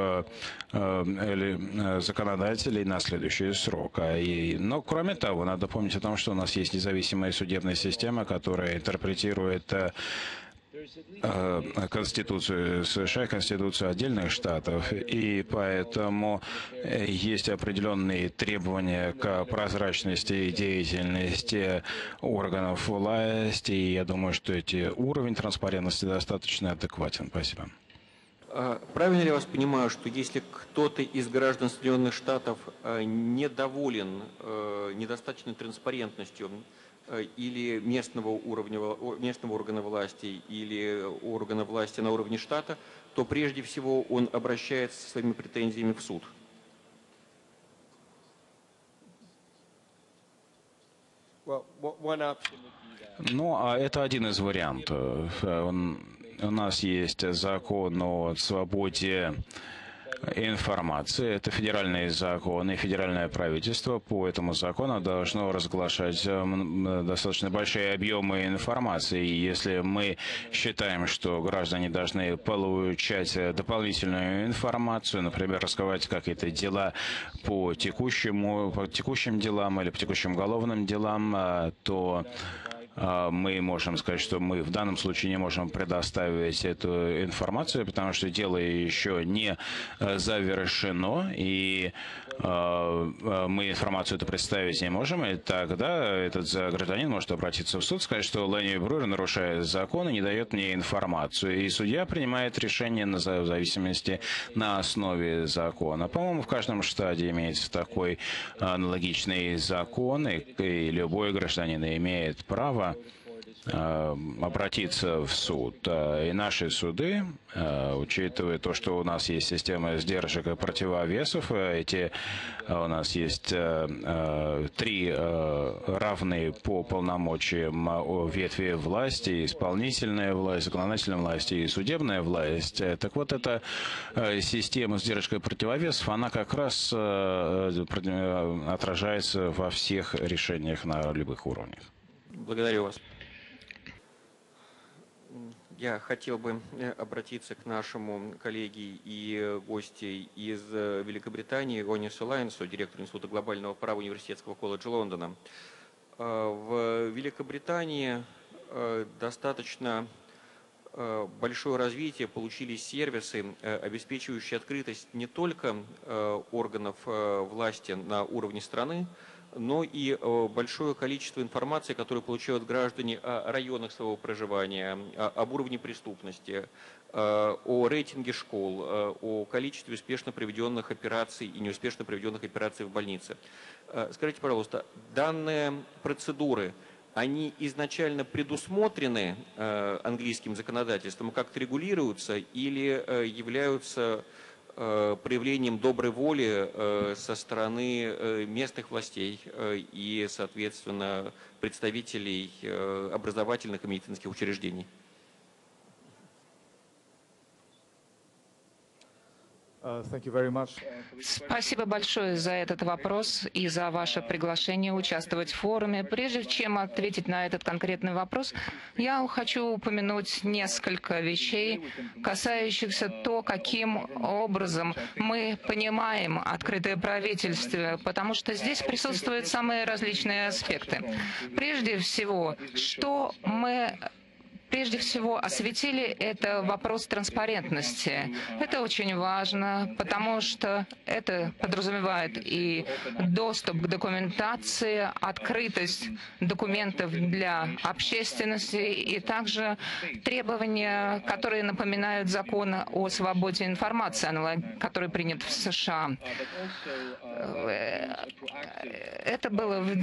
законодателей на следующий срок. Но, кроме того, надо помнить о том, что у нас есть независимая судебная система, которая интерпретирует Конституцию США, Конституцию отдельных штатов, и поэтому есть определенные требования к прозрачности и деятельности органов власти, и я думаю, что уровень транспарентности достаточно адекватен. Спасибо.
Правильно ли я вас понимаю, что если кто-то из граждан Соединенных Штатов недоволен недостаточной транспарентностью или местного органа власти, или органа власти на уровне штата, то прежде всего он обращается со своими претензиями в суд?
Ну, а это один из вариантов. У нас есть закон о свободе информации. Это федеральный закон, и федеральное правительство по этому закону должно разглашать достаточно большие объемы информации. И если мы считаем, что граждане должны получать дополнительную информацию, например, раскрывать какие-то дела по текущим делам или по текущим уголовным делам, то мы можем сказать, что мы в данном случае не можем предоставить эту информацию, потому что дело еще не завершено, и мы информацию эту представить не можем, и тогда этот гражданин может обратиться в суд, сказать, что Лэнни Брюер нарушает закон и не дает мне информацию. И судья принимает решение в зависимости на основе закона. По-моему, в каждом штате имеется такой аналогичный закон, и любой гражданин имеет право обратиться в суд. И наши суды, учитывая то, что у нас есть система сдержек и противовесов, у нас есть 3 равные по полномочиям ветви власти: исполнительная власть, законодательная власть и судебная власть. Так вот, эта система сдержек и противовесов, она как раз отражается во всех решениях на любых уровнях.
Благодарю вас. Я хотел бы обратиться к нашему коллеге и гости из Великобритании, Ронису Лайнсу, директору Института глобального права Университетского колледжа Лондона. В Великобритании достаточно большое развитие получили сервисы, обеспечивающие открытость не только органов власти на уровне страны, но и большое количество информации, которую получают граждане о районах своего проживания, об уровне преступности, о рейтинге школ, о количестве успешно проведенных операций и неуспешно проведенных операций в больнице. Скажите, пожалуйста, данные процедуры, они изначально предусмотрены английским законодательством, как-то регулируются или являются проявлением доброй воли со стороны местных властей и, соответственно, представителей образовательных и медицинских учреждений?
Спасибо большое за этот вопрос и за ваше приглашение участвовать в форуме. Прежде чем ответить на этот конкретный вопрос, я хочу упомянуть несколько вещей, касающихся того, каким образом мы понимаем открытое правительство, потому что здесь присутствуют самые различные аспекты. Прежде всего, что мы прежде всего осветили, это вопрос транспарентности. Это очень важно, потому что это подразумевает и доступ к документации, открытость документов для общественности и также требования, которые напоминают закон о свободе информации, который принят в США. Это было в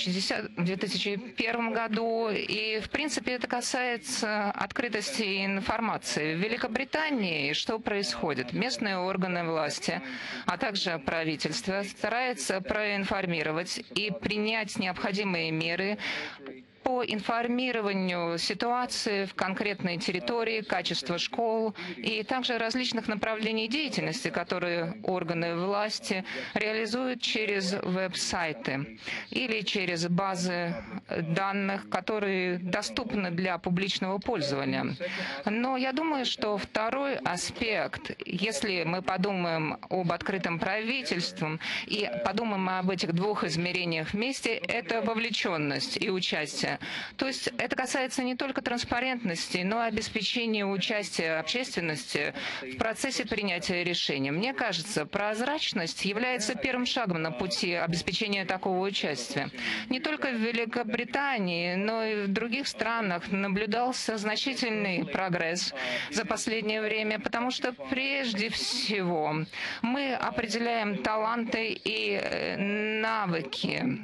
2001 году, и, в принципе, это касается открытости информации. В Великобритании что происходит? Местные органы власти, а также правительство стараются проинформировать и принять необходимые меры по информированию ситуации в конкретной территории, качества школ и также различных направлений деятельности, которые органы власти реализуют через веб-сайты или через базы данных, которые доступны для публичного пользования. Но я думаю, что второй аспект, если мы подумаем об открытом правительстве и подумаем об этих двух измерениях вместе, это вовлеченность и участие. То есть это касается не только транспарентности, но и обеспечения участия общественности в процессе принятия решений. Мне кажется, прозрачность является первым шагом на пути обеспечения такого участия. Не только в Великобритании, но и в других странах наблюдался значительный прогресс за последнее время, потому что прежде всего мы определяем таланты и навыки.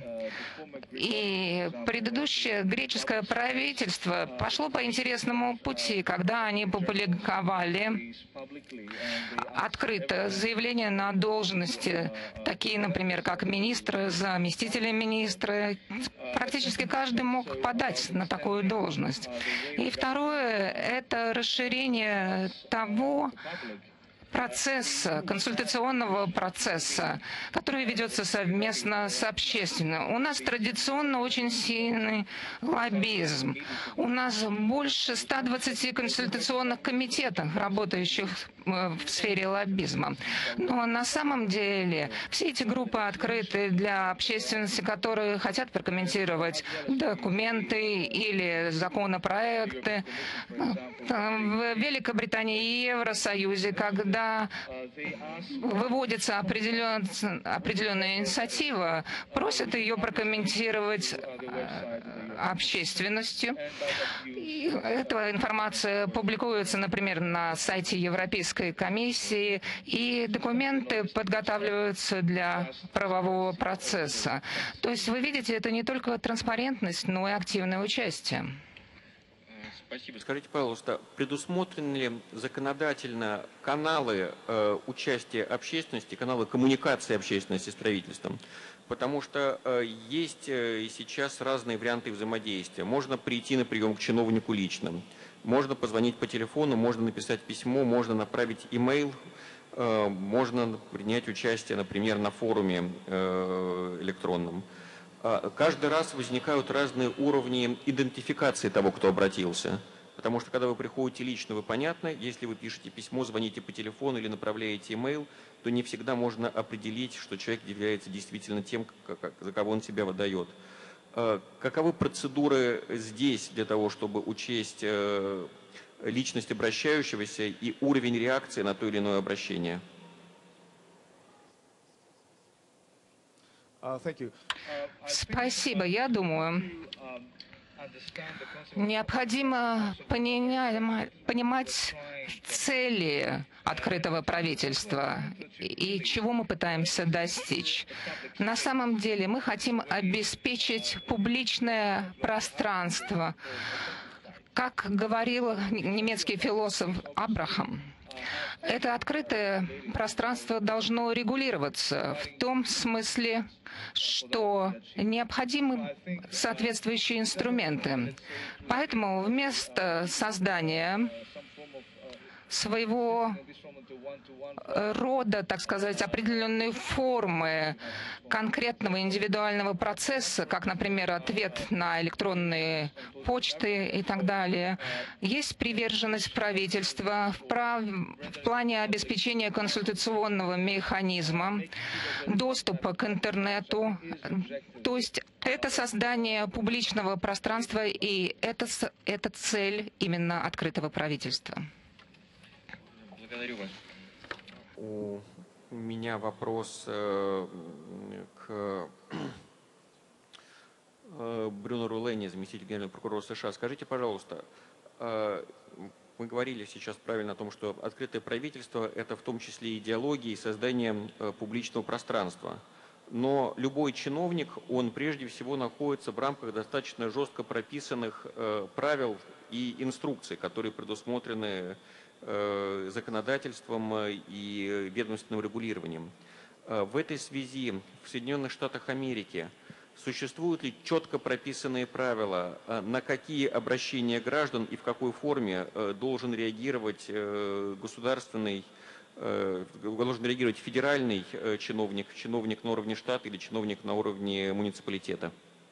И предыдущее греческое правительство пошло по интересному пути, когда они опубликовали открыто заявления на должности, такие, например, как министры, заместители министра. Практически каждый мог подать на такую должность. И второе – это расширение того процесса, консультационного процесса, который ведется совместно с общественным. У нас традиционно очень сильный лоббизм. У нас больше 120 консультационных комитетов, работающих в сфере лоббизма. Но на самом деле все эти группы открыты для общественности, которые хотят прокомментировать документы или законопроекты. В Великобритании и Евросоюзе, когда выводится определенная инициатива, просят ее прокомментировать общественностью. И эта информация публикуется, например, на сайте Европейской комиссии, и документы подготавливаются для правового процесса. То есть вы видите, это не только транспарентность, но и активное участие.
Спасибо. Скажите, пожалуйста, предусмотрены ли законодательно каналы участия общественности, каналы коммуникации общественности с правительством? Потому что есть сейчас разные варианты взаимодействия. Можно прийти на прием к чиновнику лично, можно позвонить по телефону, можно написать письмо, можно направить имейл, можно принять участие, например, на форуме электронном. Каждый раз возникают разные уровни идентификации того, кто обратился. Потому что, когда вы приходите лично, вы понятно, если вы пишете письмо, звоните по телефону или направляете имейл, то не всегда можно определить, что человек является действительно тем, за кого он себя выдает. Каковы процедуры здесь для того, чтобы учесть личность обращающегося и уровень реакции на то или иное обращение?
Спасибо. Я думаю, необходимо понимать цели открытого правительства и чего мы пытаемся достичь. На самом деле мы хотим обеспечить публичное пространство. Как говорил немецкий философ Абрахам, это открытое пространство должно регулироваться в том смысле, что необходимы соответствующие инструменты. Поэтому вместо создания своего рода, так сказать, определенные формы конкретного индивидуального процесса, как, например, ответ на электронные почты и так далее. Есть приверженность правительства в плане обеспечения консультационного механизма, доступа к интернету. То есть это создание публичного пространства, и это цель именно открытого правительства.
Благодарю вас. У меня вопрос к Брюно Рулене, заместителю генерального прокурора США. Скажите, пожалуйста, мы говорили сейчас правильно о том, что открытое правительство – это в том числе идеология и создание публичного пространства. Но любой чиновник, он прежде всего находится в рамках достаточно жестко прописанных правил и инструкций, которые предусмотрены законодательством и ведомственным регулированием. В этой связи в Соединенных Штатах Америки существуют ли четко прописанные правила, на какие обращения граждан и в какой форме должен реагировать федеральный чиновник, чиновник на уровне штата или чиновник на уровне муниципалитета?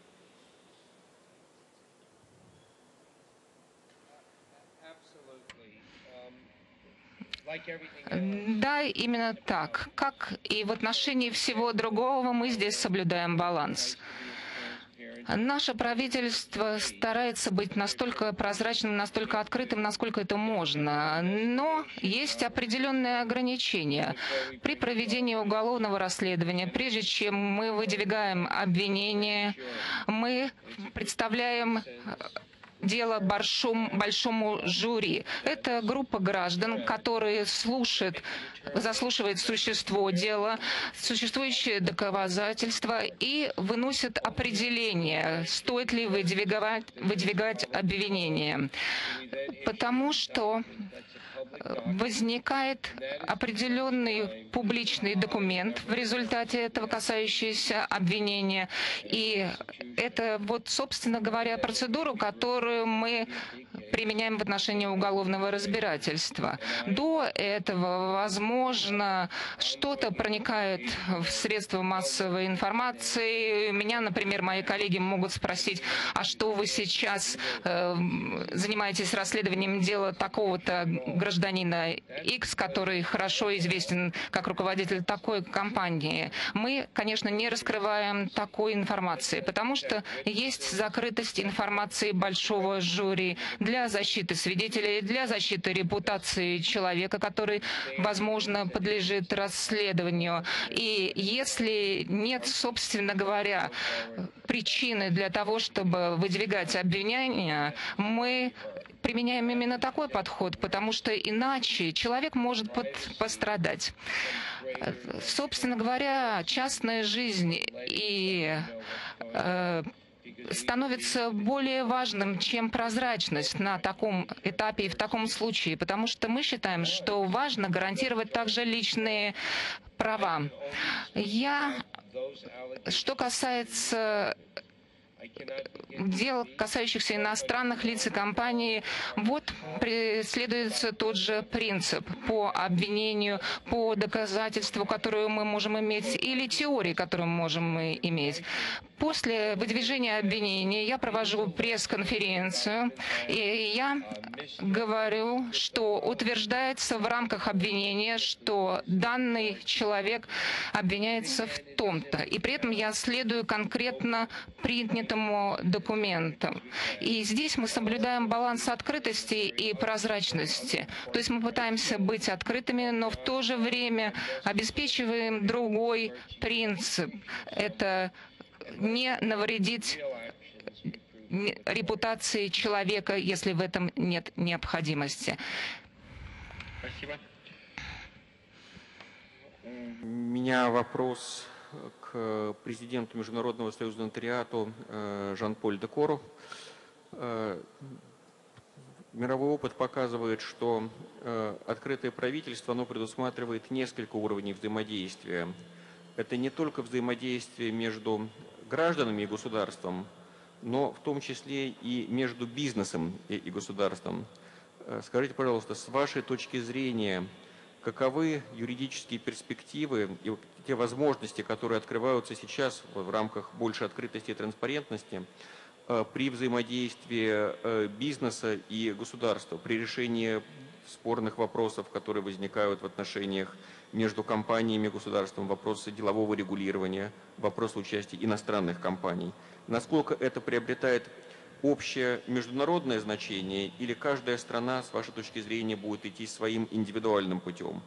Да, именно так. Как и в отношении всего другого, мы здесь соблюдаем баланс. Наше правительство старается быть настолько прозрачным, настолько открытым, насколько это можно. Но есть определенные ограничения. При проведении уголовного расследования, прежде чем мы выдвигаем обвинение, мы представляем дело большому жюри. Это группа граждан, которые заслушивает существо дела, существующие доказательства и выносят определение, стоит ли выдвигать обвинение. Потому что возникает определенный публичный документ в результате этого, касающийся обвинения. И это, собственно говоря, процедуру, которую мы применяем в отношении уголовного разбирательства. До этого, возможно, что-то проникает в средства массовой информации. Меня, например, мои коллеги могут спросить, а что вы сейчас занимаетесь расследованием дела такого-то гражданина X, который хорошо известен как руководитель такой компании. Мы, конечно, не раскрываем такой информации, потому что есть закрытость информации большого жюри для защиты свидетелей, для защиты репутации человека, который, возможно, подлежит расследованию. И если нет, собственно говоря, причины для того, чтобы выдвигать обвинения, мы применяем именно такой подход, потому что иначе человек может пострадать. Собственно говоря, частная жизнь становится более важным, чем прозрачность на таком этапе и в таком случае, потому что мы считаем, что важно гарантировать также личные права. Что касается дел, касающихся иностранных лиц и компаний, преследуется тот же принцип по обвинению, по доказательству, которое мы можем иметь, или теории, которую мы можем иметь. После выдвижения обвинения я провожу пресс-конференцию, и я говорю, что утверждается в рамках обвинения, что данный человек обвиняется в том-то. И при этом я следую конкретно принятому документу. И здесь мы соблюдаем баланс открытости и прозрачности. То есть мы пытаемся быть открытыми, но в то же время обеспечиваем другой принцип. Это не навредить репутации человека, если в этом нет необходимости.
Спасибо. У меня вопрос к президенту Международного союза нотариату Жан-Поль Декору. Мировой опыт показывает, что открытое правительство, оно предусматривает несколько уровней взаимодействия. Это не только взаимодействие между гражданами и государством, но в том числе и между бизнесом и государством. Скажите, пожалуйста, с вашей точки зрения, каковы юридические перспективы и те возможности, которые открываются сейчас в рамках большей открытости и транспарентности при взаимодействии бизнеса и государства, при решении спорных вопросов, которые возникают в отношениях между компаниями и государством, вопросы делового регулирования, вопросы участия иностранных компаний? Насколько это приобретает общее международное значение, или каждая страна, с вашей точки зрения, будет идти своим индивидуальным путем?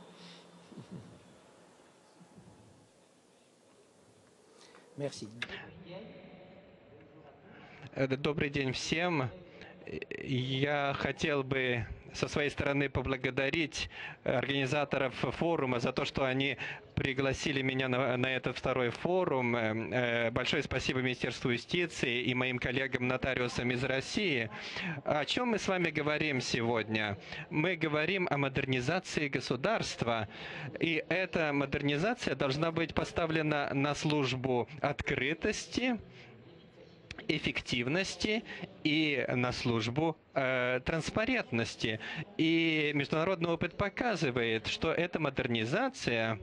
Добрый день всем. Я хотел бы со своей стороны поблагодарить организаторов форума за то, что они пригласили меня на этот второй форум. Большое спасибо Министерству юстиции и моим коллегам-нотариусам из России. О чем мы с вами говорим сегодня? Мы говорим о модернизации государства, и эта модернизация должна быть поставлена на службу открытости, эффективности и на службу транспарентности. И международный опыт показывает, что эта модернизация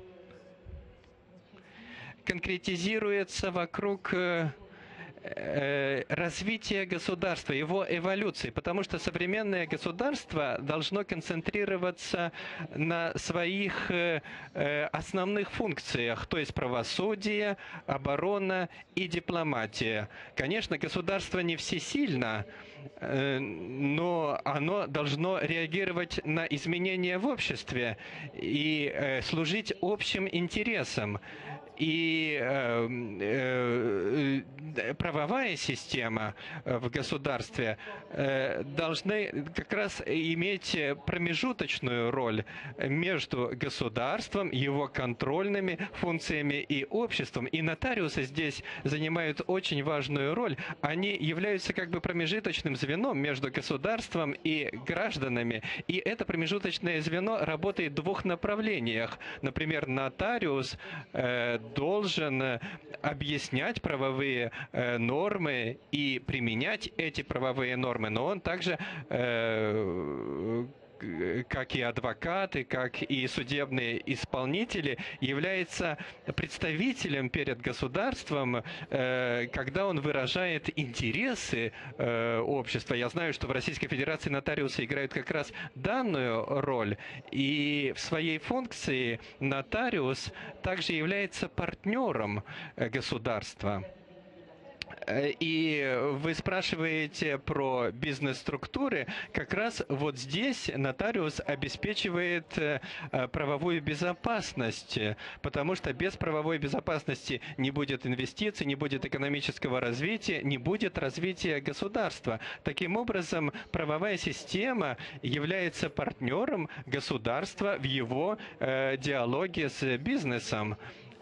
конкретизируется вокруг развития государства, его эволюции, потому что современное государство должно концентрироваться на своих основных функциях, то есть правосудие, оборона и дипломатия. Конечно, государство не всесильно, но оно должно реагировать на изменения в обществе и служить общим интересам. И правовая система в государстве должны как раз иметь промежуточную роль между государством, его контрольными функциями и обществом. И нотариусы здесь занимают очень важную роль. Они являются как бы промежуточным звеном между государством и гражданами. И это промежуточное звено работает в двух направлениях. Например, нотариус должен объяснять правовые нормы и применять эти правовые нормы, но он также, как и адвокаты, как и судебные исполнители, является представителем перед государством, когда он выражает интересы общества. Я знаю, что в Российской Федерации нотариусы играют как раз данную роль, и в своей функции нотариус также является партнером государства. И вы спрашиваете про бизнес-структуры. Как раз вот здесь нотариус обеспечивает правовую безопасность, потому что без правовой безопасности не будет инвестиций, не будет экономического развития, не будет развития государства. Таким образом, правовая система является партнером государства в его диалоге с бизнесом.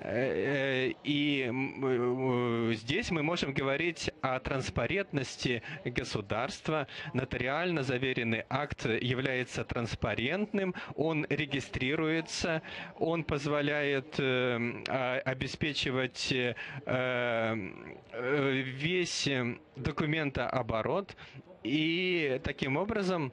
И здесь мы можем говорить о транспарентности государства. Нотариально заверенный акт является транспарентным, он регистрируется, он позволяет обеспечивать весь документооборот, и таким образом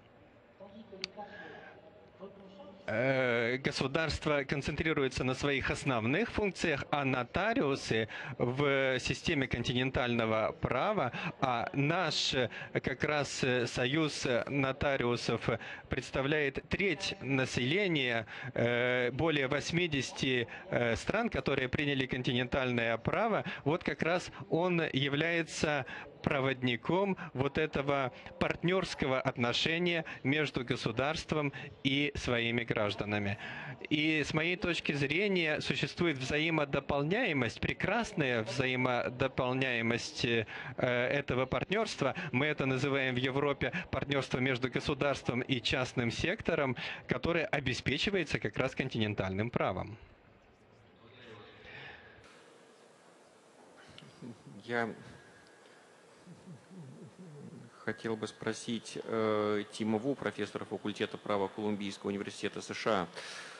государство концентрируется на своих основных функциях, а нотариусы в системе континентального права, а наш как раз союз нотариусов представляет треть населения, более 80 стран, которые приняли континентальное право, вот как раз он является проводником вот этого партнерского отношения между государством и своими гражданами. И с моей точки зрения существует взаимодополняемость, прекрасная взаимодополняемость этого партнерства. Мы это называем в Европе партнерство между государством и частным сектором, которое обеспечивается как раз континентальным правом.
Я хотел бы спросить Тима Ву, профессора факультета права Колумбийского университета США.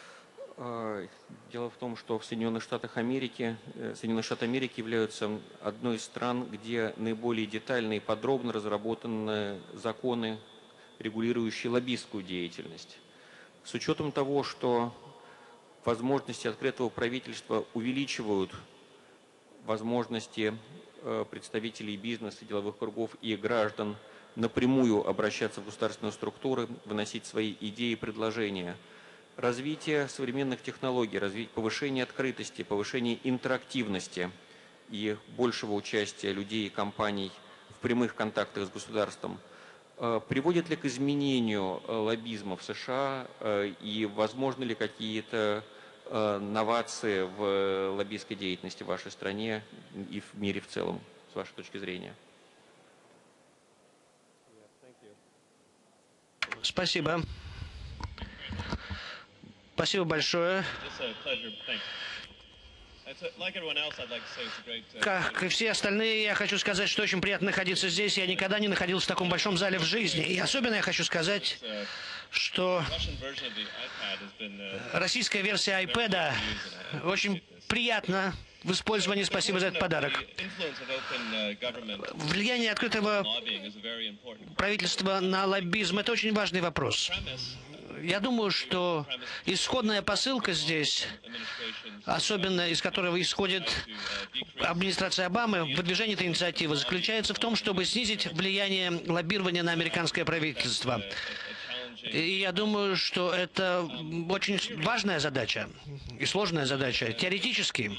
Дело в том, что в Соединенных Штатах Америки являются одной из стран, где наиболее детально и подробно разработаны законы регулирующий лоббистскую деятельность. С учетом того, что возможности открытого правительства увеличивают возможности представителей бизнеса, деловых кругов и граждан напрямую обращаться в государственные структуры, выносить свои идеи и предложения. Развитие современных технологий, повышение открытости, повышение интерактивности и большего участия людей и компаний в прямых контактах с государством приводит ли к изменению лоббизма в США и возможны ли какие-то новации в лоббистской деятельности в вашей стране и в мире в целом, с вашей точки зрения?
Спасибо. Спасибо большое. Как и все остальные, я хочу сказать, что очень приятно находиться здесь. Я никогда не находился в таком большом зале в жизни. И особенно я хочу сказать, что российская версия iPad очень приятна в использовании. Спасибо за этот подарок. Влияние открытого правительства на лоббизм – это очень важный вопрос. Я думаю, что исходная посылка здесь, особенно из которого исходит администрация Обамы в выдвижении этой инициативы, заключается в том, чтобы снизить влияние лоббирования на американское правительство. И я думаю, что это очень важная задача и сложная задача. Теоретически,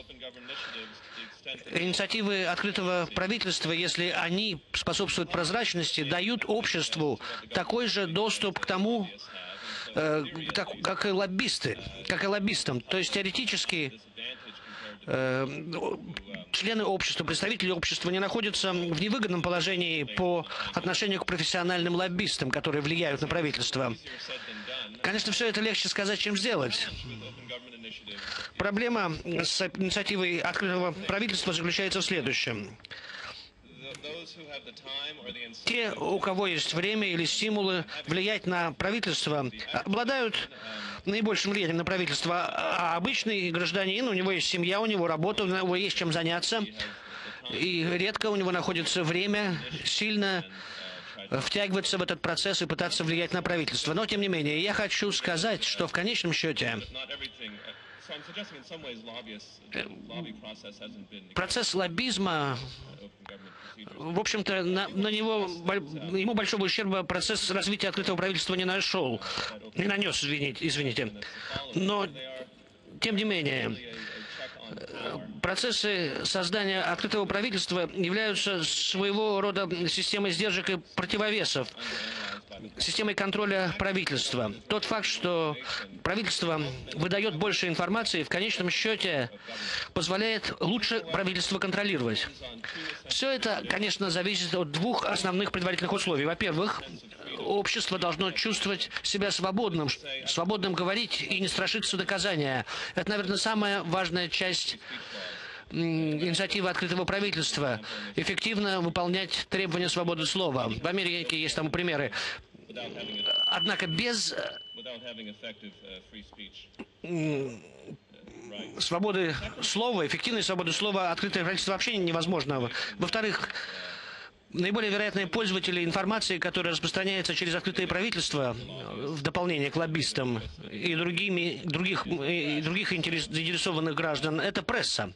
инициативы открытого правительства, если они способствуют прозрачности, дают обществу такой же доступ к тому, как и лоббистам. То есть теоретически члены общества, представители общества не находятся в невыгодном положении по отношению к профессиональным лоббистам, которые влияют на правительство. Конечно, все это легче сказать, чем сделать. Проблема с инициативой открытого правительства заключается в следующем. Те, у кого есть время или стимулы влиять на правительство, обладают наибольшим влиянием на правительство, а обычный гражданин, у него есть семья, у него работа, у него есть чем заняться, и редко у него находится время сильно втягиваться в этот процесс и пытаться влиять на правительство. Но, тем не менее, я хочу сказать, что в конечном счете процесс лоббизма, в общем-то, ему большого ущерба процесс развития открытого правительства не нанес, извините. Но, тем не менее, процессы создания открытого правительства являются своего рода системой сдержек и противовесов, системой контроля правительства. Тот факт, что правительство выдает больше информации, в конечном счете позволяет лучше правительство контролировать. Все это, конечно, зависит от двух основных предварительных условий. Во-первых, общество должно чувствовать себя свободным говорить и не страшиться наказания. Это, наверное, самая важная часть инициативы открытого правительства. Эффективно выполнять требования свободы слова. В Америке есть тому примеры. Однако без свободы слова, эффективной свободы слова, открытое правительство вообще невозможно. Во-вторых, наиболее вероятные пользователи информации, которая распространяется через открытое правительство, в дополнение к лоббистам и других заинтересованных граждан, это пресса.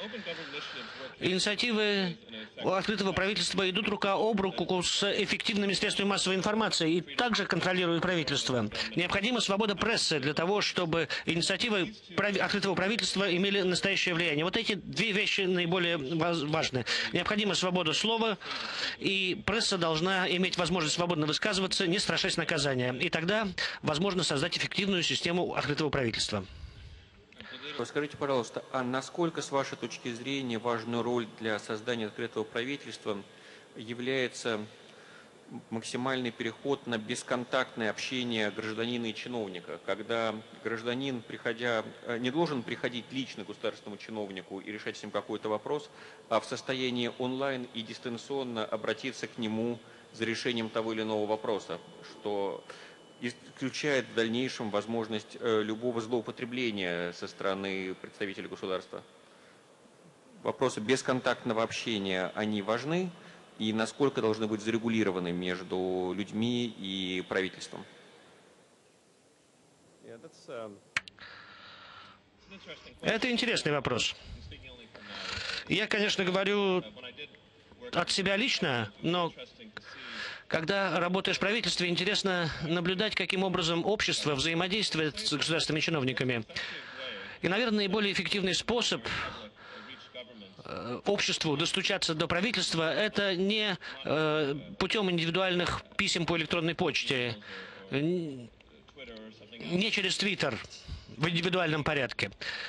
Инициативы открытого правительства идут рука об руку с эффективными средствами массовой информации и также контролируют правительство. Необходима свобода прессы для того, чтобы инициативы открытого правительства имели настоящее влияние. Вот эти две вещи наиболее важны. Необходима свобода слова, и пресса должна иметь возможность свободно высказываться, не страшась наказания. И тогда возможно создать эффективную систему открытого правительства.
Скажите, пожалуйста, а насколько, с вашей точки зрения, важную роль для создания открытого правительства является максимальный переход на бесконтактное общение гражданина и чиновника, когда гражданин, не должен приходить лично к государственному чиновнику и решать с ним какой-то вопрос, а в состоянии онлайн и дистанционно обратиться к нему за решением того или иного вопроса, что исключает в дальнейшем возможность любого злоупотребления со стороны представителей государства. Вопросы бесконтактного общения, они важны, и насколько должны быть зарегулированы между людьми и правительством?
Это интересный вопрос. Я, конечно, говорю от себя лично, но когда работаешь в правительстве, интересно наблюдать, каким образом общество взаимодействует с государственными чиновниками. И, наверное, наиболее эффективный способ обществу достучаться до правительства – это не путем индивидуальных писем по электронной почте, не через Твиттер в индивидуальном порядке.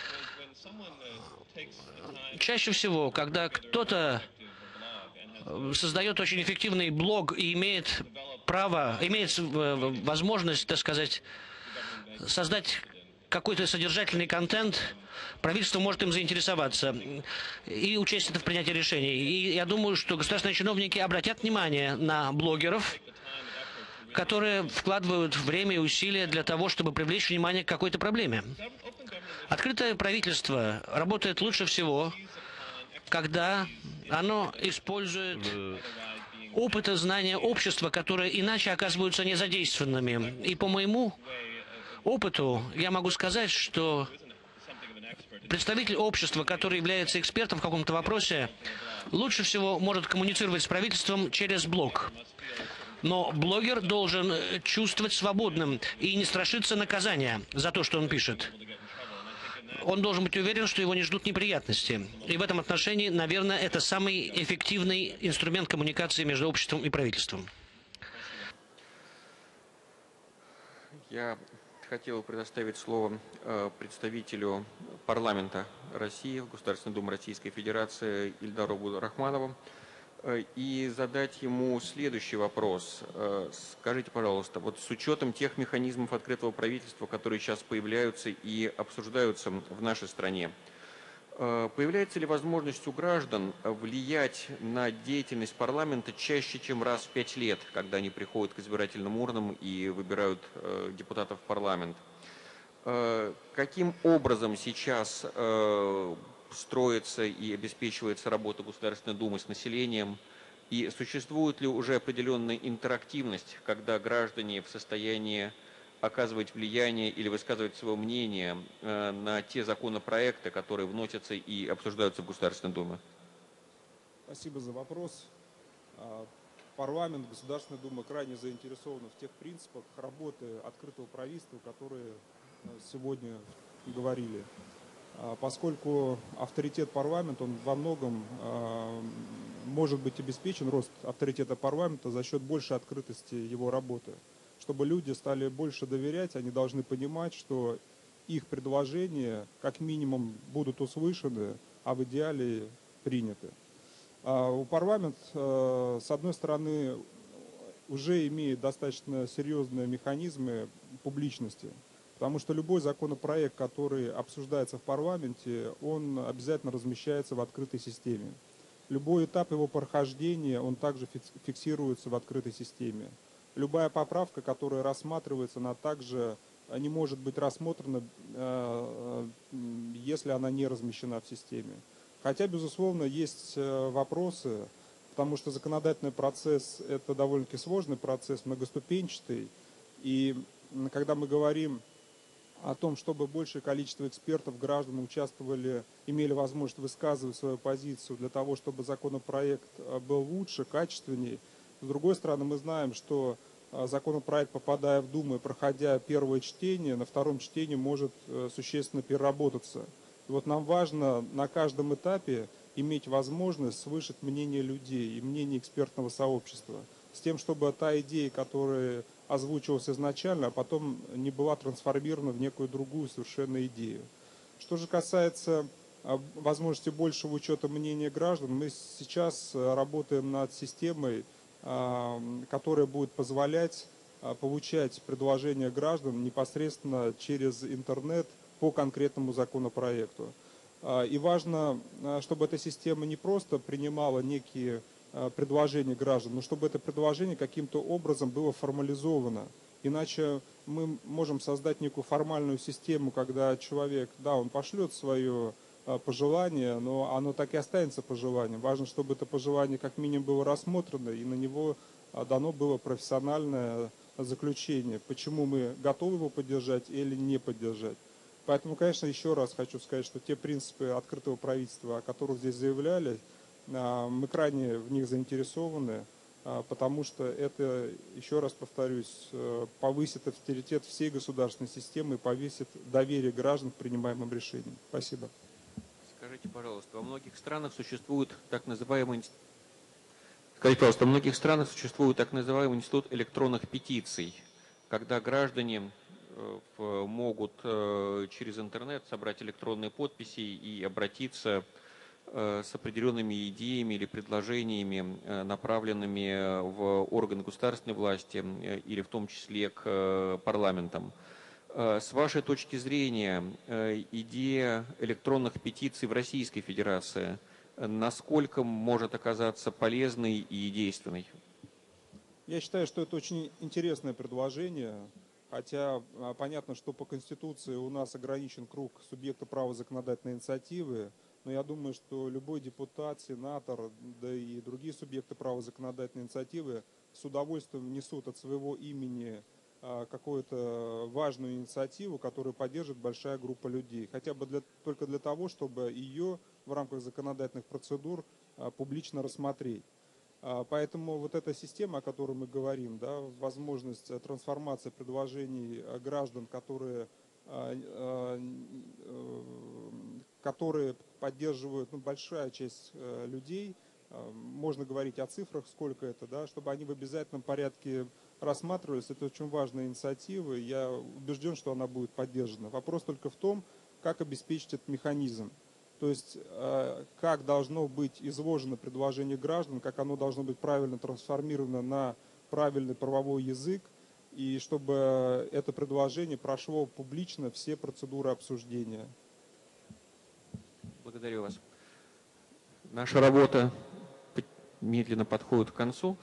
Чаще всего, когда кто-то создает очень эффективный блог и имеет возможность, так сказать, создать какой-то содержательный контент, правительство может им заинтересоваться и учесть это в принятии решений. И я думаю, что государственные чиновники обратят внимание на блогеров, которые вкладывают время и усилия для того, чтобы привлечь внимание к какой-то проблеме. Открытое правительство работает лучше всего, когда оно использует опыт и знания общества, которые иначе оказываются незадействованными. И по моему опыту я могу сказать, что представитель общества, который является экспертом в каком-то вопросе, лучше всего может коммуницировать с правительством через блог. Но блогер должен чувствовать свободным и не страшиться наказания за то, что он пишет. Он должен быть уверен, что его не ждут неприятности. И в этом отношении, наверное, это самый эффективный инструмент коммуникации между обществом и правительством.
Я хотел предоставить слово представителю парламента России, Государственной Думы Российской Федерации Ильдару Абдурахманову и задать ему следующий вопрос. Скажите, пожалуйста, вот с учетом тех механизмов открытого правительства, которые сейчас появляются и обсуждаются в нашей стране, появляется ли возможность у граждан влиять на деятельность парламента чаще, чем раз в 5 лет, когда они приходят к избирательным урнам и выбирают депутатов в парламент? Каким образом сейчас строится и обеспечивается работа Государственной Думы с населением? И существует ли уже определенная интерактивность, когда граждане в состоянии оказывать влияние или высказывать свое мнение на те законопроекты, которые вносятся и обсуждаются в Государственной Думе?
Спасибо за вопрос. Парламент, Государственная Дума крайне заинтересованы в тех принципах работы открытого правительства, которые сегодня говорили. Поскольку авторитет парламента, он во многом может быть обеспечен, рост авторитета парламента за счет большей открытости его работы. Чтобы люди стали больше доверять, они должны понимать, что их предложения как минимум будут услышаны, а в идеале приняты. У парламента, с одной стороны, уже имеет достаточно серьезные механизмы публичности, потому что любой законопроект, который обсуждается в парламенте, он обязательно размещается в открытой системе. Любой этап его прохождения, он также фиксируется в открытой системе. Любая поправка, которая рассматривается, она также не может быть рассмотрена, если она не размещена в системе. Хотя, безусловно, есть вопросы, потому что законодательный процесс – это довольно-таки сложный процесс, многоступенчатый. И когда мы говорим о том, чтобы большее количество экспертов, граждан участвовали, имели возможность высказывать свою позицию для того, чтобы законопроект был лучше, качественнее. С другой стороны, мы знаем, что законопроект, попадая в Думу и проходя первое чтение, на втором чтении может существенно переработаться. И вот нам важно на каждом этапе иметь возможность слышать мнение людей и мнение экспертного сообщества, с тем, чтобы та идея, которая озвучивалась изначально, а потом не была трансформирована в некую другую совершенно идею. Что же касается возможности большего учета мнения граждан, мы сейчас работаем над системой, которая будет позволять получать предложения граждан непосредственно через интернет по конкретному законопроекту. И важно, чтобы эта система не просто принимала некие предложения граждан, но чтобы это предложение каким-то образом было формализовано. Иначе мы можем создать некую формальную систему, когда человек, да, он пошлет свое пожелание, но оно так и останется пожеланием. Важно, чтобы это пожелание как минимум было рассмотрено и на него дано было профессиональное заключение, почему мы готовы его поддержать или не поддержать. Поэтому, конечно, еще раз хочу сказать, что те принципы открытого правительства, о которых здесь заявляли, мы крайне в них заинтересованы, потому что это, еще раз повторюсь, повысит авторитет всей государственной системы и повысит доверие граждан к принимаемым решениям. Спасибо.
Скажите, пожалуйста, во многих странах существует так называемый институт электронных петиций, когда граждане могут через интернет собрать электронные подписи и обратиться с определенными идеями или предложениями, направленными в органы государственной власти или в том числе к парламентам. С вашей точки зрения, идея электронных петиций в Российской Федерации насколько может оказаться полезной и действенной?
Я считаю, что это очень интересное предложение, хотя понятно, что по Конституции у нас ограничен круг субъекта права законодательной инициативы, но я думаю, что любой депутат, сенатор, да и другие субъекты права законодательной инициативы с удовольствием внесут от своего имени какую-то важную инициативу, которую поддержит большая группа людей. Хотя бы только для того, чтобы ее в рамках законодательных процедур публично рассмотреть. Поэтому вот эта система, о которой мы говорим, да, возможность трансформации предложений граждан, которые поддерживают большая часть людей, можно говорить о цифрах, сколько это, да, чтобы они в обязательном порядке рассматривались. Это очень важная инициатива, и я убежден, что она будет поддержана. Вопрос только в том, как обеспечить этот механизм. То есть, как должно быть изложено предложение граждан, как оно должно быть правильно трансформировано на правильный правовой язык, и чтобы это предложение прошло публично все процедуры обсуждения.
Благодарю вас. Наша работа медленно подходит к концу.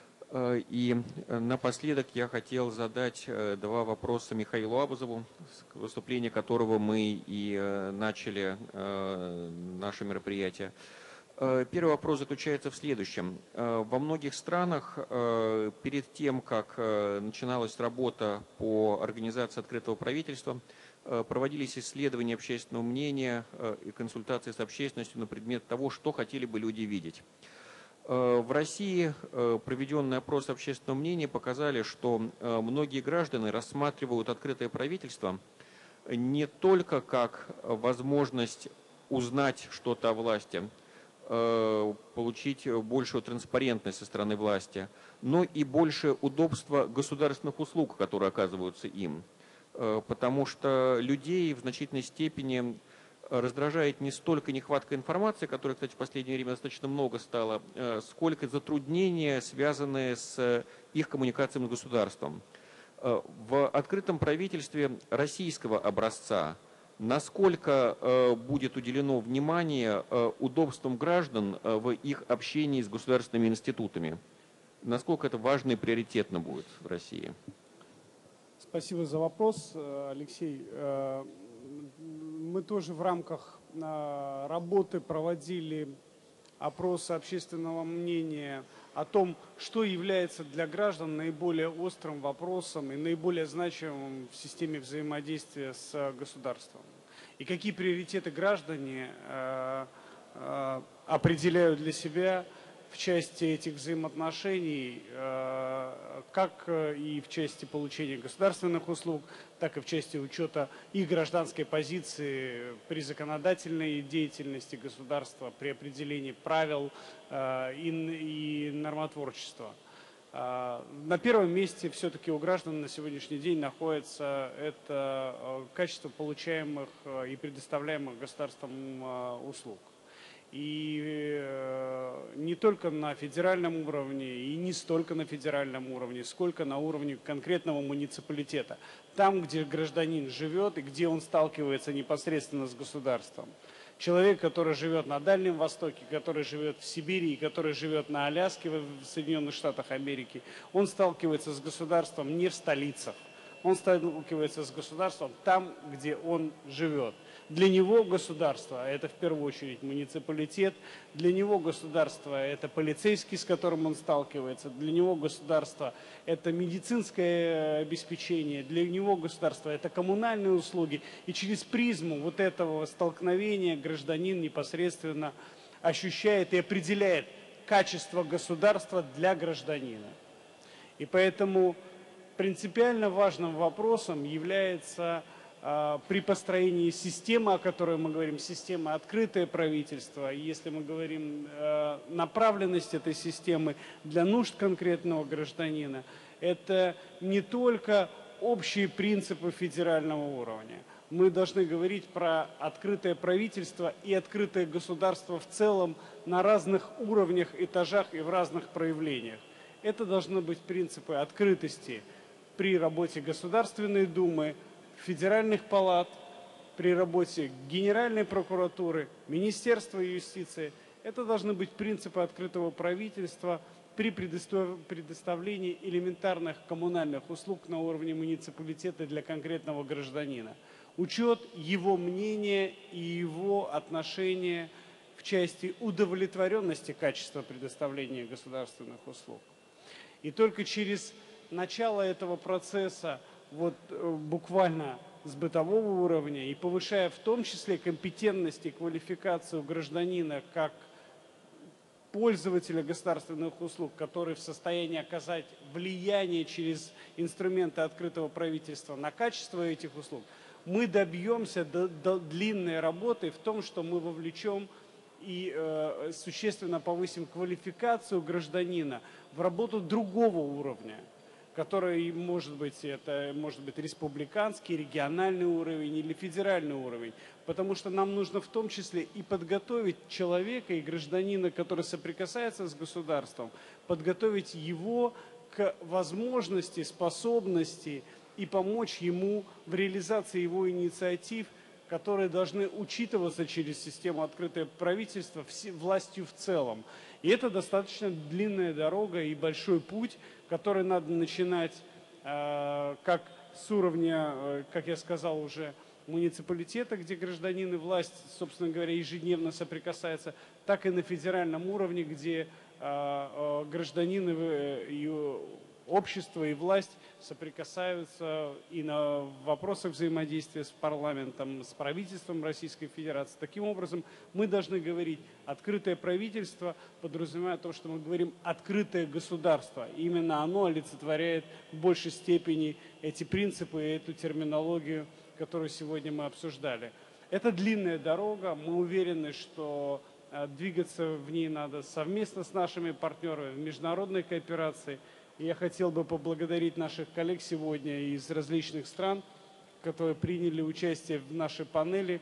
И напоследок я хотел задать два вопроса Михаилу Абазову, с выступления которого мы и начали наше мероприятие. Первый вопрос заключается в следующем. Во многих странах перед тем, как начиналась работа по организации открытого правительства, проводились исследования общественного мнения и консультации с общественностью на предмет того, что хотели бы люди видеть. В России проведенный опрос общественного мнения показали, что многие граждане рассматривают открытое правительство не только как возможность узнать что-то о власти, получить большую транспарентность со стороны власти, но и больше удобства государственных услуг, которые оказываются им. Потому что людей в значительной степени раздражает не столько нехватка информации, которой, кстати, в последнее время достаточно много стало, сколько затруднения, связанные с их коммуникацией с государством. В открытом правительстве российского образца насколько будет уделено внимание удобствам граждан в их общении с государственными институтами? Насколько это важно и приоритетно будет в России?
Спасибо за вопрос, Алексей. Мы тоже в рамках работы проводили опросы общественного мнения о том, что является для граждан наиболее острым вопросом и наиболее значимым в системе взаимодействия с государством. И какие приоритеты граждане определяют для себя в части этих взаимоотношений, как и в части получения государственных услуг, так и в части учета их гражданской позиции при законодательной деятельности государства, при определении правил и нормотворчества. На первом месте все-таки у граждан на сегодняшний день находится это качество получаемых и предоставляемых государством услуг. И не только на федеральном уровне, и не столько на федеральном уровне, сколько на уровне конкретного муниципалитета. Там, где гражданин живет и где он сталкивается непосредственно с государством. Человек, который живет на Дальнем Востоке, который живет в Сибири, который живет на Аляске в Соединенных Штатах Америки, он сталкивается с государством не в столицах. Он сталкивается с государством там, где он живет. Для него государство – это в первую очередь муниципалитет, для него государство – это полицейский, с которым он сталкивается, для него государство – это медицинское обеспечение, для него государство – это коммунальные услуги. И через призму вот этого столкновения гражданин непосредственно ощущает и определяет качество государства для гражданина. И поэтому принципиально важным вопросом является при построении системы, о которой мы говорим, система открытое правительство, если мы говорим направленность этой системы для нужд конкретного гражданина, это не только общие принципы федерального уровня. Мы должны говорить про открытое правительство и открытое государство в целом на разных уровнях, этажах и в разных проявлениях. Это должны быть принципы открытости при работе Государственной Думы, федеральных палат, при работе Генеральной прокуратуры, Министерства юстиции. Это должны быть принципы открытого правительства при предоставлении элементарных коммунальных услуг на уровне муниципалитета для конкретного гражданина. Учет его мнения и его отношения в части удовлетворенности качества предоставления государственных услуг. И только через начало этого процесса, вот буквально с бытового уровня, и повышая в том числе компетентность и квалификацию гражданина как пользователя государственных услуг, который в состоянии оказать влияние через инструменты открытого правительства на качество этих услуг, мы добьемся длинной работы в том, что мы вовлечем и существенно повысим квалификацию гражданина в работу другого уровня, который может быть республиканский, региональный уровень или федеральный уровень. Потому что нам нужно в том числе и подготовить человека и гражданина, который соприкасается с государством, подготовить его к возможности, способности и помочь ему в реализации его инициатив, которые должны учитываться через систему открытое правительство властью в целом. И это достаточно длинная дорога и большой путь, который надо начинать как с уровня, как я сказал уже, муниципалитета, где гражданин и власть, собственно говоря, ежедневно соприкасаются, так и на федеральном уровне, где гражданин и общество и власть соприкасаются и на вопросах взаимодействия с парламентом, с правительством Российской Федерации. Таким образом, мы должны говорить открытое правительство, подразумевая то, что мы говорим открытое государство. И именно оно олицетворяет в большей степени эти принципы и эту терминологию, которую сегодня мы обсуждали. Это длинная дорога, мы уверены, что двигаться в ней надо совместно с нашими партнерами в международной кооперации. И я хотел бы поблагодарить наших коллег сегодня из различных стран, которые приняли участие в нашей панели.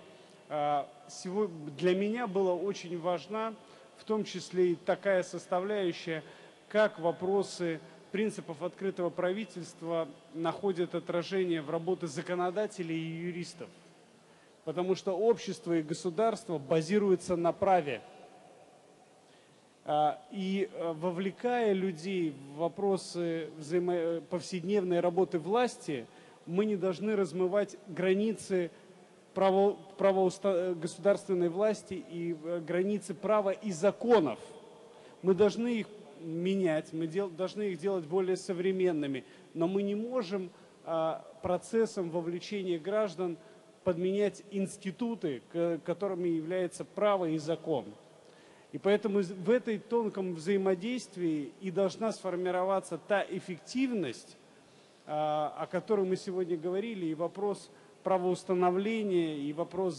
Для меня была очень важна, в том числе и такая составляющая, как вопросы принципов открытого правительства находят отражение в работе законодателей и юристов. Потому что общество и государство базируются на праве. И вовлекая людей в вопросы повседневной работы власти, мы не должны размывать границы государственной власти и границы права и законов. Мы должны их менять, мы должны их делать более современными, но мы не можем процессом вовлечения граждан подменять институты, которыми является право и закон. И поэтому в этой тонком взаимодействии и должна сформироваться та эффективность, о которой мы сегодня говорили, и вопрос правоустановления, и вопрос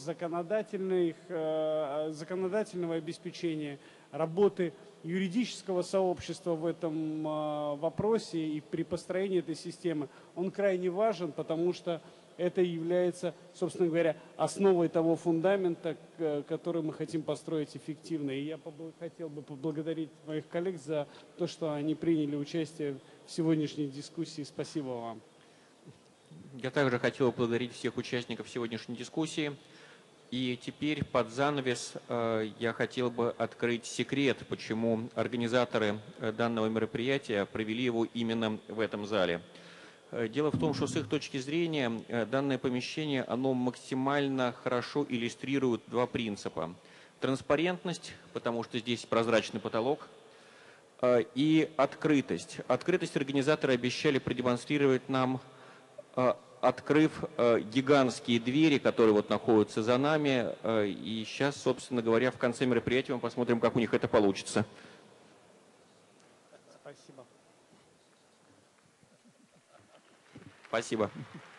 законодательного обеспечения, работы юридического сообщества в этом вопросе и при построении этой системы, он крайне важен, потому что это является, собственно говоря, основой того фундамента, который мы хотим построить эффективно. И я хотел бы поблагодарить моих коллег за то, что они приняли участие в сегодняшней дискуссии. Спасибо вам.
Я также хотел поблагодарить всех участников сегодняшней дискуссии. И теперь под занавес я хотел бы открыть секрет, почему организаторы данного мероприятия провели его именно в этом зале. Дело в том, что с их точки зрения данное помещение, оно максимально хорошо иллюстрирует два принципа. Транспарентность, потому что здесь прозрачный потолок, и открытость. Открытость организаторы обещали продемонстрировать нам, открыв гигантские двери, которые вот находятся за нами. И сейчас, собственно говоря, в конце мероприятия мы посмотрим, как у них это получится.
Спасибо.
Спасибо.